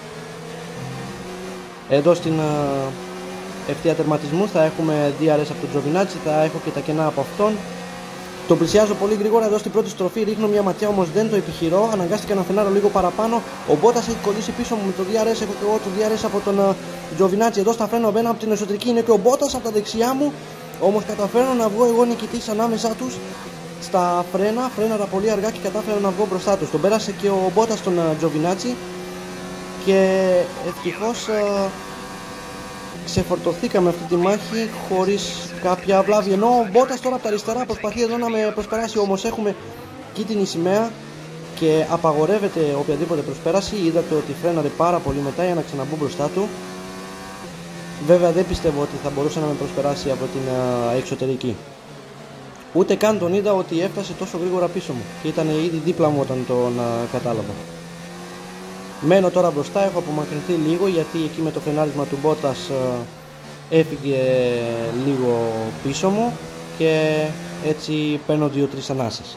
Εδώ στην ευθεία τερματισμού θα έχουμε DRS από τον Giovinazzi, θα έχω και τα κενά από αυτόν. Το πλησιάζω πολύ γρήγορα εδώ στην πρώτη στροφή, ρίχνω μια ματιά όμως δεν το επιχειρώ, αναγκάστηκα να φρενάρω λίγο παραπάνω. Ο Bottas έχει κολλήσει πίσω μου με το DRS, έχω και εγώ το DRS από τον Giovinazzi. Εδώ στα φρένα μπαίνω από την εσωτερική, είναι και ο Bottas από τα δεξιά μου, όμως καταφέρω να βγω εγώ νικητής ανάμεσά τους. Στα φρέναρα πολύ αργά και κατάφερα να βγω μπροστά τους. Τον πέρασε και ο Bottas τον Giovinazzi και ευτυχώς ξεφορτωθήκαμε αυτή τη μάχη χωρίς κάποια βλάβη. Ενώ ο Bottas τώρα από τα αριστερά προσπαθεί εδώ να με προσπεράσει, όμως έχουμε κίτρινη σημαία και απαγορεύεται οποιαδήποτε προσπέραση. Είδατε ότι φρέναρε πάρα πολύ μετά για να ξαναμπού μπροστά του. Βέβαια δεν πιστεύω ότι θα μπορούσε να με προσπεράσει από την εξωτερική. Ούτε καν τον είδα ότι έφτασε τόσο γρήγορα πίσω μου και ήταν ήδη δίπλα μου όταν τον κατάλαβα. Μένω τώρα μπροστά, έχω απομακρυνθεί λίγο γιατί εκεί με το φρενάρισμα του Bottas έφυγε λίγο πίσω μου και έτσι παίρνω 2-3 ανάσες.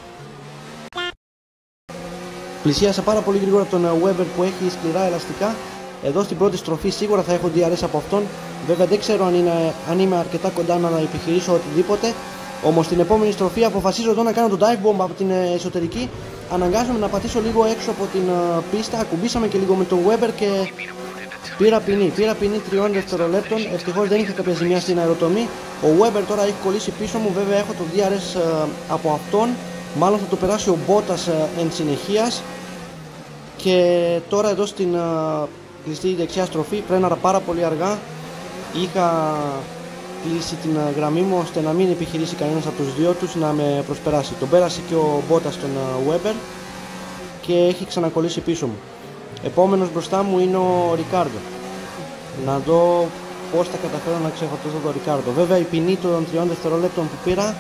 Πλησίασα πάρα πολύ γρήγορα τον Webber που έχει σκληρά ελαστικά. Εδώ στην πρώτη στροφή σίγουρα θα έχω DRS από αυτόν. Βέβαια δεν ξέρω αν είμαι αρκετά κοντά να επιχειρήσω οτιδήποτε. Όμως στην επόμενη στροφή αποφασίζω εδώ να κάνω τον dive bomb από την εσωτερική. Αναγκάζομαι να πατήσω λίγο έξω από την πίστα. Ακουμπήσαμε και λίγο με τον Webber και πήρα ποινή 3 δευτερολέπτων. Ευτυχώς δεν είχε κάποια ζημιά στην αεροτομή. Ο Webber τώρα έχει κολλήσει πίσω μου. Βέβαια έχω το DRS από αυτόν. Μάλλον θα το περάσει ο Bottas εν συνεχείας. Και τώρα εδώ στην κλειστή δεξιά στροφή φρέναρα πάρα πολύ αργά. Είχα κλείσει την γραμμή μου ώστε να μην επιχειρήσει κανένας από τους δύο τους να με προσπεράσει. Τον πέρασε και ο Bottas τον Webber και έχει ξανακολλήσει πίσω μου. Επόμενος μπροστά μου είναι ο Ricardo. Να δω πώς θα καταφέρω να ξεφορτώσω τον Ρικάρντο. Βέβαια η ποινή των 3 δευτερολέπτων που πήρα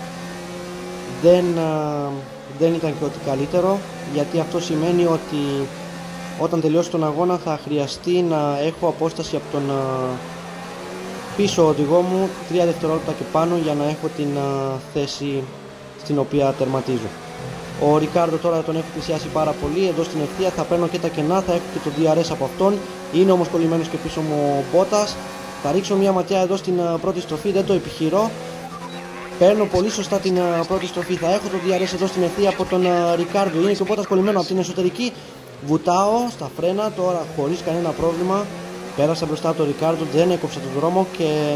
δεν ήταν και ό,τι καλύτερο, γιατί αυτό σημαίνει ότι όταν τελειώσει τον αγώνα θα χρειαστεί να έχω απόσταση από τον πίσω οδηγό μου 3 δευτερόλεπτα και πάνω για να έχω την θέση στην οποία τερματίζω. Ο Ρικάρντο τώρα τον έχω πλησιάσει πάρα πολύ. Εδώ στην ευθεία θα παίρνω και τα κενά, θα έχω και το DRS από αυτόν. Είναι όμως κολλημένος και πίσω μου ο Μπότας. Θα ρίξω μια ματιά εδώ στην πρώτη στροφή, δεν το επιχειρώ. Παίρνω πολύ σωστά την πρώτη στροφή. Θα έχω το DRS εδώ στην ευθεία από τον Ρικάρντο. Είναι και ο Μπότας κολλημένο από την εσωτερική. Βουτάω στα φρένα τώρα χωρίς κανένα πρόβλημα. Πέρασα μπροστά το Ρικάρντο, δεν έκοψα τον δρόμο και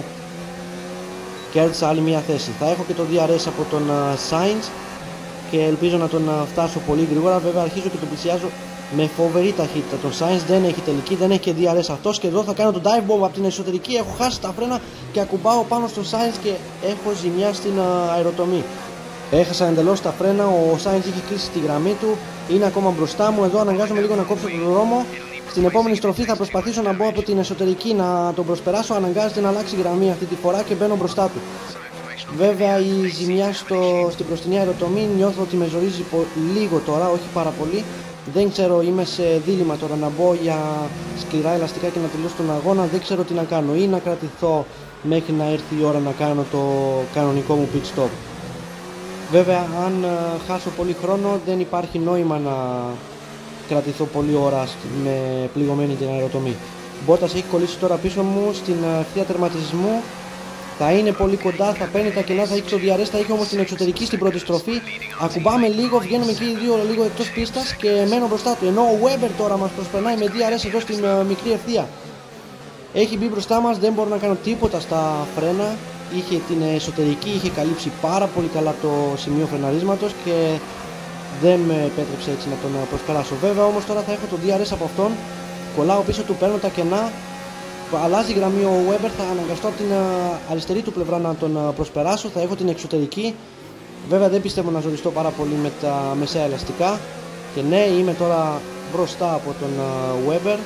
κέρδισα άλλη μια θέση. Θα έχω και το DRS από τον Sainz και ελπίζω να τον φτάσω πολύ γρήγορα. Βέβαια αρχίζω και τον πλησιάζω με φοβερή ταχύτητα. Τον Sainz δεν έχει τελική, δεν έχει και DRS αυτός και εδώ θα κάνω τον dive bomb από την εσωτερική. Έχω χάσει τα φρένα και ακουμπάω πάνω στον Sainz και έχω ζημιά στην αεροτομή. Έχασα εντελώς τα φρένα, ο Sainz είχε κλείσει τη γραμμή του, είναι ακόμα μπροστά μου. Εδώ αναγκάζομαι λίγο να κόψω τον δρόμο. Στην επόμενη στροφή θα προσπαθήσω να μπω από την εσωτερική να τον προσπεράσω. Αναγκάζεται να αλλάξει γραμμή αυτή τη φορά και μπαίνω μπροστά του. Βέβαια η ζημιά στην μπροστινή αεροτομή νιώθω ότι με ζορίζει λίγο τώρα, όχι πάρα πολύ. Δεν ξέρω, είμαι σε δίλημμα τώρα να μπω για σκληρά ελαστικά και να τελειώσω τον αγώνα. Δεν ξέρω τι να κάνω, ή να κρατηθώ μέχρι να έρθει η ώρα να κάνω το κανονικό μου pit stop. Βέβαια αν χάσω πολύ χρόνο δεν υπάρχει νόημα να κρατηθώ πολλή ώρα με πληγωμένη την αεροτομή. Μπότας έχει κολλήσει τώρα πίσω μου στην ευθεία τερματισμού. Θα είναι πολύ κοντά, θα παίρνει τα κενά, θα έχει το DRS, θα έχει όμως την εξωτερική στην πρώτη στροφή. Ακουμπάμε λίγο, βγαίνουμε και οι δύο λίγο εκτός πίστας και μένω μπροστά του. Ενώ ο Webber τώρα μας προσπερνάει με DRS εδώ στην μικρή ευθεία. Έχει μπει μπροστά μας, δεν μπορώ να κάνω τίποτα στα φρένα. Είχε την εσωτερική, είχε καλύψει πάρα πολύ καλά το σημείο φρεναρίσματος και δεν με επέτρεψε έτσι να τον προσπεράσω. Βέβαια όμως τώρα θα έχω το DRS από αυτόν. Κολλάω πίσω του, παίρνω τα κενά. Αλλάζει γραμμή ο Webber, θα αναγκαστώ από την αριστερή του πλευρά να τον προσπεράσω. Θα έχω την εξωτερική. Βέβαια δεν πιστεύω να ζοριστώ πάρα πολύ με τα μεσαία ελαστικά. Και ναι, είμαι τώρα μπροστά από τον Webber.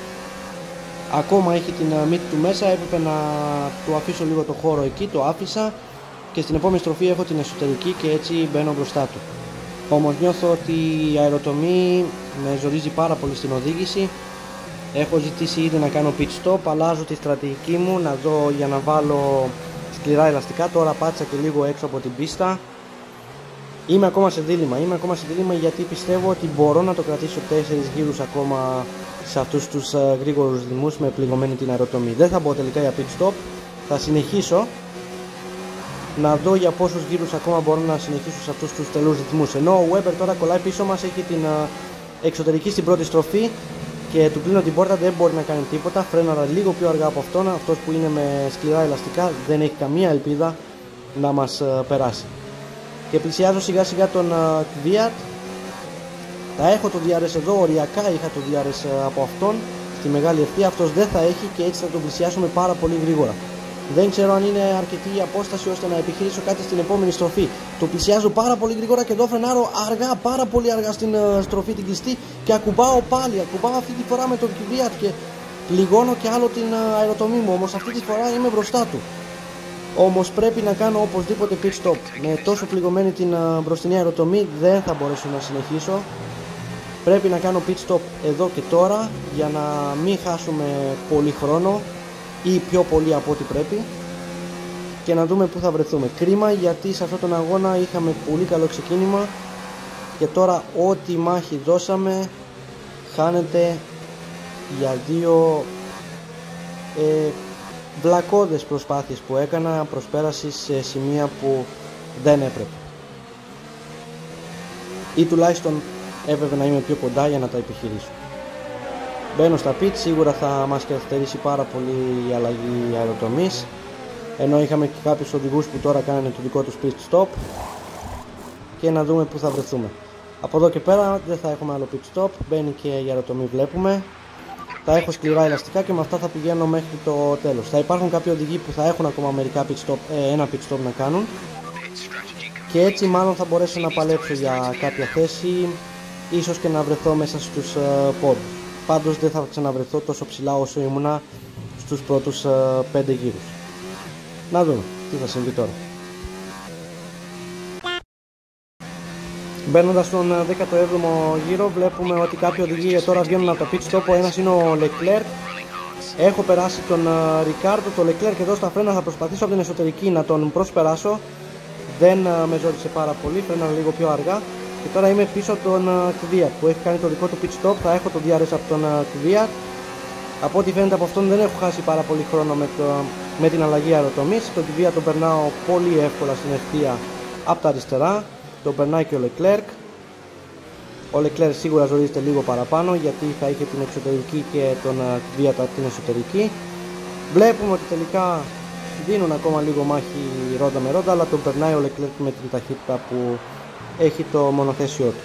Ακόμα έχει την μύτη του μέσα, έπρεπε να του αφήσω λίγο το χώρο εκεί, το άφησα. Και στην επόμενη στροφή έχω την εσωτερική και έτσι μπαίνω μπροστά του. Όμως νιώθω ότι η αεροτομή με ζορίζει πάρα πολύ στην οδήγηση. Έχω ζητήσει ήδη να κάνω pit stop, αλλάζω τη στρατηγική μου να δω για να βάλω σκληρά ελαστικά. Τώρα πάτησα και λίγο έξω από την πίστα. Είμαι ακόμα σε δίλημμα, γιατί πιστεύω ότι μπορώ να το κρατήσω 4 γύρους ακόμα σε αυτούς τους γρήγορους ρυθμούς με πληγωμένη την αεροτομή. Δεν θα μπω τελικά για pit stop, θα συνεχίσω να δω για πόσους γύρους ακόμα μπορώ να συνεχίσω σε αυτούς τους τελούς ρυθμούς. Ενώ ο Webber τώρα κολλάει πίσω μας, έχει την εξωτερική στην πρώτη στροφή και του κλείνω την πόρτα, δεν μπορεί να κάνει τίποτα. Φρέναρα λίγο πιο αργά από αυτόν. Αυτός που είναι με σκληρά ελαστικά δεν έχει καμία ελπίδα να μας περάσει. Και πλησιάζω σιγά σιγά τον Kvyat. Θα έχω το DRS εδώ, οριακά είχα το DRS από αυτόν στη μεγάλη ευθεία. Αυτός δεν θα έχει και έτσι θα τον πλησιάσουμε πάρα πολύ γρήγορα. Δεν ξέρω αν είναι αρκετή η απόσταση ώστε να επιχειρήσω κάτι στην επόμενη στροφή. Το πλησιάζω πάρα πολύ γρήγορα και εδώ φρενάρω αργά, πάρα πολύ αργά στην στροφή την κλειστή και ακουμπάω πάλι. Ακουμπάω αυτή τη φορά με τον Kvyat και πληγώνω και άλλο την αεροτομή μου. Όμως αυτή τη φορά είμαι μπροστά του. Όμως πρέπει να κάνω οπωσδήποτε pit stop. Με τόσο πληγωμένη την μπροστινή αεροτομή δεν θα μπορέσω να συνεχίσω. Πρέπει να κάνω pit stop εδώ και τώρα για να μην χάσουμε πολύ χρόνο ή πιο πολύ από ό,τι πρέπει και να δούμε πού θα βρεθούμε. Κρίμα, γιατί σε αυτόν τον αγώνα είχαμε πολύ καλό ξεκίνημα και τώρα ό,τι μάχη δώσαμε χάνεται για δύο βλακώδες προσπάθειες που έκανα προσπέρασης σε σημεία που δεν έπρεπε, ή τουλάχιστον έπρεπε να είμαι πιο κοντά για να τα επιχειρήσω. Μπαίνω στα pit, σίγουρα θα μας καθυστερήσει πάρα πολύ η αλλαγή αεροτομής, ενώ είχαμε και κάποιους οδηγούς που τώρα κάνανε το δικό τους pit stop και να δούμε πού θα βρεθούμε. Από εδώ και πέρα δεν θα έχουμε άλλο pit stop, μπαίνει και η αεροτομή, βλέπουμε. Θα έχω σκληρά ελαστικά και με αυτά θα πηγαίνω μέχρι το τέλος. Θα υπάρχουν κάποιοι οδηγοί που θα έχουν ακόμα μερικά pit stop, ένα pit stop να κάνουν και έτσι μάλλον θα μπορέσω να παλέψω για κάποια θέση, ίσως και να βρεθώ μέσα στους πόντους. Πάντως δεν θα ξαναβρεθώ τόσο ψηλά όσο ήμουνα στους πρώτους 5 γύρους. Να δούμε τι θα συμβεί τώρα. Μπαίνοντας στον 17ο γύρο βλέπουμε ότι κάποιοι οδηγοί τώρα βγαίνουν από το pit stop. Ο ένας είναι ο Leclerc. Έχω περάσει τον Ρικάρντο. Το Leclerc εδώ στα φρένα θα προσπαθήσω από την εσωτερική να τον προσπεράσω. Δεν με ζόρισε πάρα πολύ, φρέναρα λίγο πιο αργά. Και τώρα είμαι πίσω από τον Kvyat που έχει κάνει το δικό του pit stop. Θα έχω το DRS από τον Kvyat. Από ό,τι φαίνεται από αυτόν δεν έχω χάσει πάρα πολύ χρόνο με την αλλαγή αεροτομής. Το Kvyat τον περνάω πολύ εύκολα στην ευθεία από τα αριστερά. Τον περνάει και ο Leclerc. Ο Leclerc σίγουρα ζορίζεται λίγο παραπάνω γιατί θα είχε την εξωτερική και τον Kvyat από την εσωτερική. Βλέπουμε ότι τελικά δίνουν ακόμα λίγο μάχη ρόντα με ρόντα, αλλά τον περνάει ο Leclerc με την ταχύτητα που έχει το μονοθέσιό του.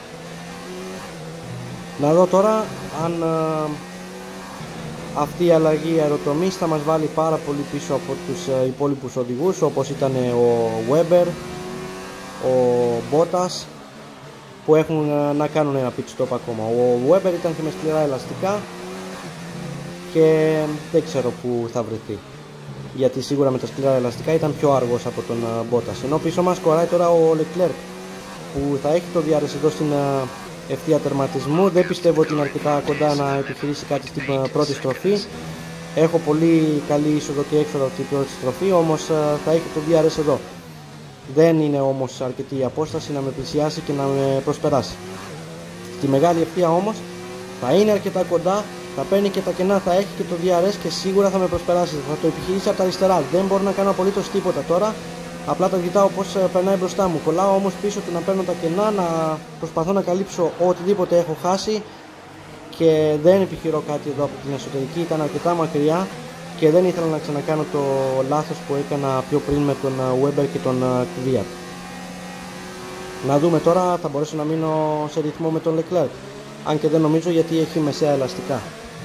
Να δω τώρα αν αυτή η αλλαγή αεροτομής θα μας βάλει πάρα πολύ πίσω από τους υπόλοιπους οδηγούς, όπως ήταν ο Webber, ο Bottas, που έχουν να κάνουν ένα pit stop ακόμα. Ο Webber ήταν και με σκληρά ελαστικά και δεν ξέρω που θα βρεθεί, γιατί σίγουρα με τα σκληρά ελαστικά ήταν πιο αργός από τον Bottas. Ενώ πίσω μας κοράει τώρα ο Leclerc που θα έχει το DRS εδώ στην ευθεία τερματισμού. Δεν πιστεύω ότι είναι αρκετά κοντά να επιχειρήσει κάτι στην πρώτη στροφή. Έχω πολύ καλή είσοδο και έξοδο από την πρώτη στροφή, όμως θα έχει το DRS εδώ. Δεν είναι όμως αρκετή η απόσταση να με πλησιάσει και να με προσπεράσει. Στη μεγάλη ευθεία όμως θα είναι αρκετά κοντά, θα παίρνει και τα κενά, θα έχει και το DRS και σίγουρα θα με προσπεράσει. Θα το επιχειρήσει από τα αριστερά. Δεν μπορώ να κάνω απολύτως τίποτα τώρα. Απλά το κοιτάω πως περνάει μπροστά μου. Κολλάω όμως πίσω του να παίρνω τα κενά, να προσπαθώ να καλύψω οτιδήποτε έχω χάσει και δεν επιχειρώ κάτι εδώ από την εσωτερική. Ήταν αρκετά μακριά και δεν ήθελα να ξανακάνω το λάθος που έκανα πιο πριν με τον Webber και τον Kvyat. Να δούμε τώρα, θα μπορέσω να μείνω σε ρυθμό με τον Leclerc, αν και δεν νομίζω γιατί έχει μεσαία ελαστικά.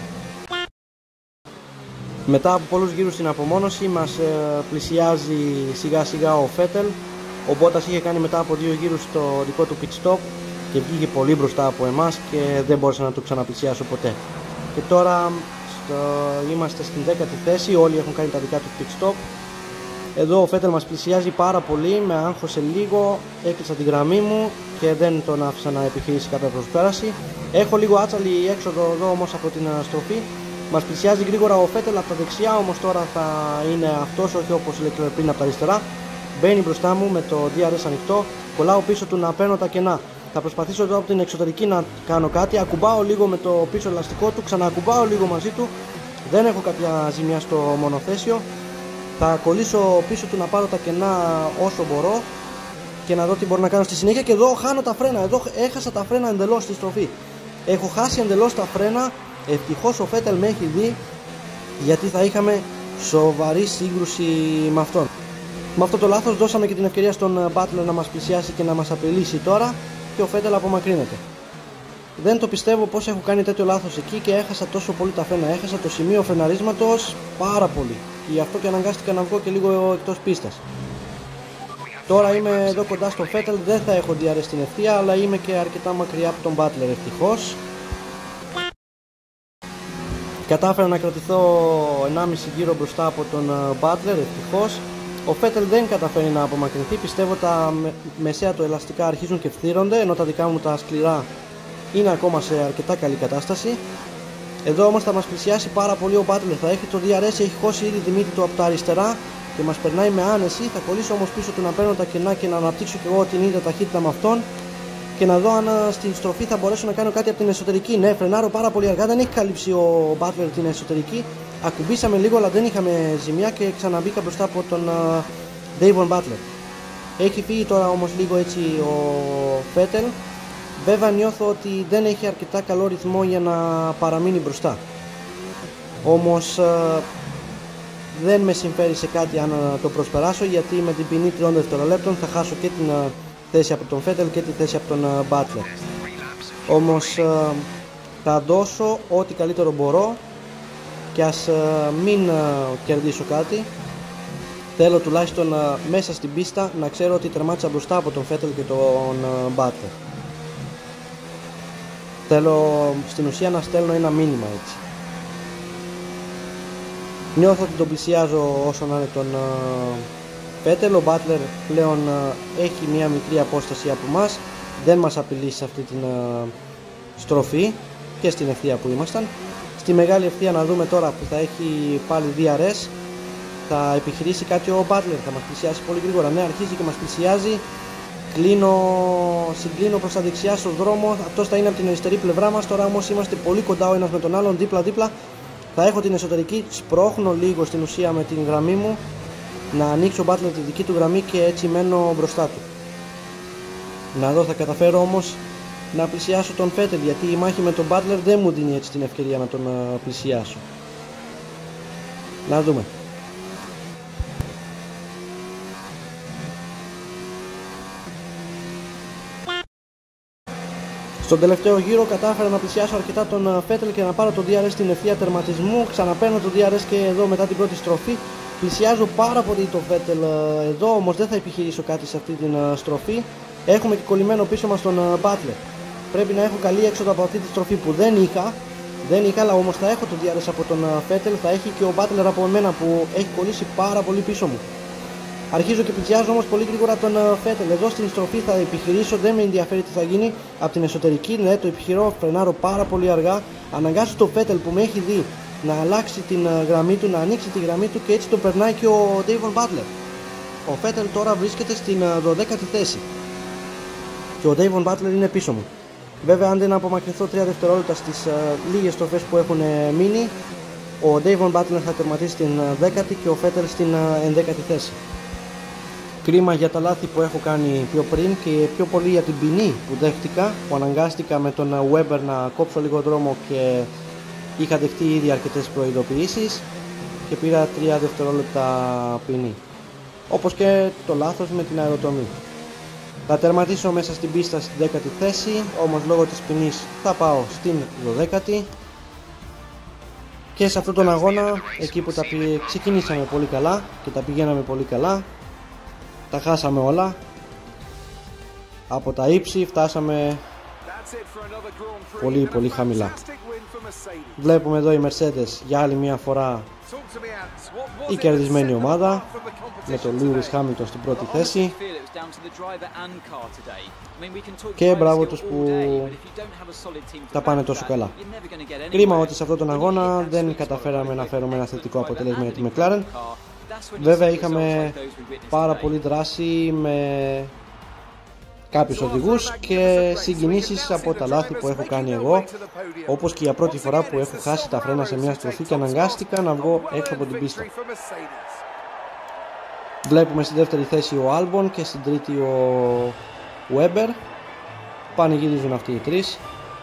Μετά από πολλούς γύρους στην απομόνωση μας πλησιάζει σιγά σιγά ο Vettel. Ο Bottas είχε κάνει μετά από 2 γύρους το δικό του pit stop και βγήκε πολύ μπροστά από εμάς και δεν μπόρεσα να το ξαναπλησιάσω ποτέ. Και τώρα είμαστε στην 10η θέση, όλοι έχουν κάνει τα δικά του pit stop. Εδώ ο Vettel μας πλησιάζει πάρα πολύ, με άγχωσε λίγο, έκλεισα την γραμμή μου και δεν τον άφησα να επιχειρήσει κάποια προσπέραση. Έχω λίγο άτσαλη έξοδο εδώ όμως από την στροφή. Μας πλησιάζει γρήγορα ο Vettel από τα δεξιά, όμως τώρα θα είναι αυτός, όχι όπως λέει πριν από τα αριστερά. Μπαίνει μπροστά μου με το DRS ανοιχτό, κολλάω πίσω του να παίρνω τα κενά. Θα προσπαθήσω εδώ από την εξωτερική να κάνω κάτι, ακουμπάω λίγο με το πίσω ελαστικό του, ξανακουμπάω λίγο μαζί του. Δεν έχω κάποια ζημιά στο μονοθέσιο. Θα κολλήσω πίσω του να πάρω τα κενά όσο μπορώ και να δω τι μπορώ να κάνω στη συνέχεια. Και εδώ χάνω τα φρένα, εδώ έχασα τα φρένα εντελώς στη στροφή. Έχω χάσει εντελώς τα φρένα. Ευτυχώς ο Vettel με έχει δει, γιατί θα είχαμε σοβαρή σύγκρουση με αυτόν. Με αυτό το λάθος δώσαμε και την ευκαιρία στον Butler να μας πλησιάσει και να μας απειλήσει τώρα και ο Vettel απομακρύνεται. Δεν το πιστεύω πως έχω κάνει τέτοιο λάθος εκεί και έχασα τόσο πολύ τα φρένα. Έχασα το σημείο φρεναρίσματος πάρα πολύ. Γι' αυτό και αναγκάστηκα να βγω και λίγο εκτός πίστας. Τώρα είμαι εδώ κοντά στο Vettel, δεν θα έχω DRS στην ευθεία, αλλά είμαι και αρκετά μακριά από τον Butler ευτυχώς. Κατάφερα να κρατηθώ 1,5 γύρο μπροστά από τον Butler ευτυχώς. Ο Vettel δεν καταφέρει να απομακρυνθεί, πιστεύω τα μεσαία του ελαστικά αρχίζουν και φθύρονται, ενώ τα δικά μου τα σκληρά είναι ακόμα σε αρκετά καλή κατάσταση. Εδώ όμως θα μας πλησιάσει πάρα πολύ ο Butler, θα έχει το DRS, έχει χώσει ήδη τη μύτη του από τα αριστερά και μας περνάει με άνεση. Θα κολλήσω όμως πίσω του να παίρνω τα κενά και να αναπτύξω και εγώ την ίδια ταχύτητα με αυτόν και να δω αν στην στροφή θα μπορέσω να κάνω κάτι από την εσωτερική. Ναι, φρενάρω πάρα πολύ αργά, δεν έχει καλύψει ο Butler την εσωτερική. Ακουμπήσαμε λίγο, αλλά δεν είχαμε ζημιά και ξαναμπήκα μπροστά από τον Davon Butler. Έχει φύγει τώρα όμως λίγο έτσι ο Vettel. Βέβαια νιώθω ότι δεν έχει αρκετά καλό ρυθμό για να παραμείνει μπροστά. Όμως δεν με συμφέρει σε κάτι αν το προσπεράσω, γιατί με την ποινή 3 δευτερολέπτων θα χάσω και την θέση από τον Vettel και τη θέση από τον Butler. Όμως θα δώσω ό,τι καλύτερο μπορώ και ας μην κερδίσω κάτι. Θέλω τουλάχιστον μέσα στην πίστα να ξέρω ότι τερμάτισα μπροστά από τον Vettel και τον Butler. Θέλω στην ουσία να στέλνω ένα μήνυμα έτσι. Νιώθω ότι τον πλησιάζω όσο να είναι τον Vettel. Ο Butler πλέον έχει μια μικρή απόσταση από μας, δεν μας απειλεί σε αυτή την στροφή και στην ευθεία που ήμασταν. Στη μεγάλη ευθεία να δούμε τώρα που θα έχει πάλι DRS, θα επιχειρήσει κάτι ο Butler, θα μας πλησιάσει πολύ γρήγορα. Ναι, αρχίζει και μας πλησιάζει. Συγκλίνω προς τα δεξιά στον δρόμο, αυτός θα είναι από την αριστερή πλευρά μας. Τώρα όμως είμαστε πολύ κοντά ο ένας με τον άλλον, δίπλα. Θα έχω την εσωτερική, σπρώχνω λίγο στην ουσία με την γραμμή μου να ανοίξω ο Butler τη δική του γραμμή και έτσι μένω μπροστά του. Να δω, θα καταφέρω όμως να πλησιάσω τον Vettel, γιατί η μάχη με τον Butler δεν μου δίνει έτσι την ευκαιρία να τον πλησιάσω. Να δούμε. Στον τελευταίο γύρο κατάφερα να πλησιάσω αρκετά τον Vettel και να πάρω το DRS στην ευθεία τερματισμού. Ξαναπαίρνω το DRS και εδώ μετά την πρώτη στροφή. Πλησιάζω πάρα πολύ το Vettel εδώ, όμως δεν θα επιχειρήσω κάτι σε αυτή την στροφή. Έχουμε και κολλημένο πίσω μας τον Butler. Πρέπει να έχω καλή έξοδο από αυτή τη στροφή που δεν είχα, αλλά όμως θα έχω το DRS από τον Vettel. Θα έχει και ο Butler από εμένα που έχει κολλήσει πάρα πολύ πίσω μου. Αρχίζω και πλησιάζω όμως πολύ γρήγορα τον Vettel. Εδώ στην στροφή θα επιχειρήσω, δεν με ενδιαφέρει τι θα γίνει από την εσωτερική. Ναι, το επιχειρώ, φρενάρω πάρα πολύ αργά. Αναγκάζω το Vettel που με έχει δει να αλλάξει την γραμμή του, να ανοίξει τη γραμμή του και έτσι το περνάει και ο Devon Butler. Ο Vettel τώρα βρίσκεται στην 12η θέση και ο Devon Butler είναι πίσω μου. Βέβαια, αν δεν απομακρυνθώ 3 δευτερόλεπτα στις λίγες στροφές που έχουν μείνει, ο Devon Butler θα τερματίσει στην 10η και ο Vettel στην 11η θέση. Κρίμα για τα λάθη που έχω κάνει πιο πριν και πιο πολύ για την ποινή που δέχτηκα, που αναγκάστηκα με τον Weber να κόψω λίγο δρόμο και είχα δεχτεί ήδη αρκετές προειδοποιήσεις και πήρα 3 δευτερόλεπτα ποινή. Όπως και το λάθος με την αεροτομή. Θα τερματίσω μέσα στην πίστα στην 10η θέση, όμως λόγω της ποινής θα πάω στην 12η. Και σε αυτόν τον αγώνα, εκεί που ξεκινήσαμε πολύ καλά και τα πηγαίναμε πολύ καλά, τα χάσαμε όλα. Από τα ύψη φτάσαμε πολύ χαμηλά. Βλέπουμε εδώ η Mercedes για άλλη μια φορά η κερδισμένη ομάδα, με τον Lewis Hamilton στην πρώτη θέση. Και μπράβο τους που τα πάνε τόσο καλά. Κρίμα ότι σε αυτόν τον αγώνα δεν καταφέραμε να φέρουμε ένα θετικό αποτέλεσμα για τη McLaren. Βέβαια είχαμε πάρα πολύ δράση με κάποιους οδηγούς και συγκινήσεις από τα λάθη που έχω κάνει εγώ, όπως και για πρώτη φορά που έχω χάσει τα φρένα σε μια στροφή και αναγκάστηκα να βγω έξω από την πίστα. Βλέπουμε στη δεύτερη θέση ο Albon και στην τρίτη ο Weber. Πανηγυρίζουν αυτοί οι τρεις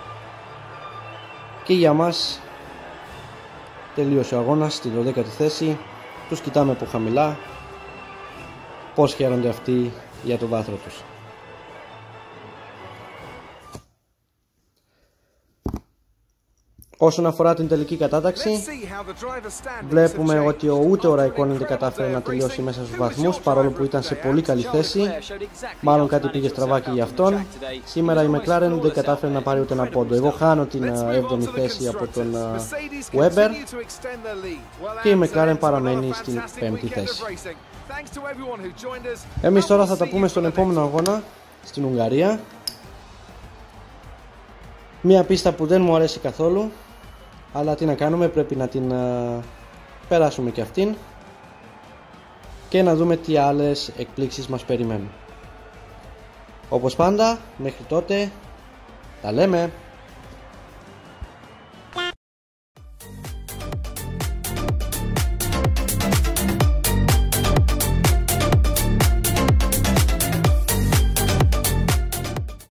και για μας τελείωσε ο αγώνας στη 12η θέση. Τους κοιτάμε από χαμηλά, πως χαίρονται αυτοί για το βάθρο τους. Όσον αφορά την τελική κατάταξη, βλέπουμε ότι ούτε ο Raikkonen δεν κατάφερε να τελειώσει μέσα στους βαθμούς, παρόλο που ήταν σε πολύ καλή θέση. Μάλλον κάτι πήγε στραβάκι για αυτόν. Σήμερα η McLaren δεν κατάφερε να πάρει ούτε ένα πόντο. Εγώ χάνω την 7η θέση από τον Weber και η McLaren παραμένει στην 5η θέση. Εμείς τώρα θα τα πούμε στον επόμενο αγώνα στην Ουγγαρία. Μια πίστα που δεν μου αρέσει καθόλου, αλλά τι να κάνουμε, πρέπει να την περάσουμε και αυτήν και να δούμε τι άλλες εκπλήξεις μας περιμένουν. Όπως πάντα, μέχρι τότε, τα λέμε!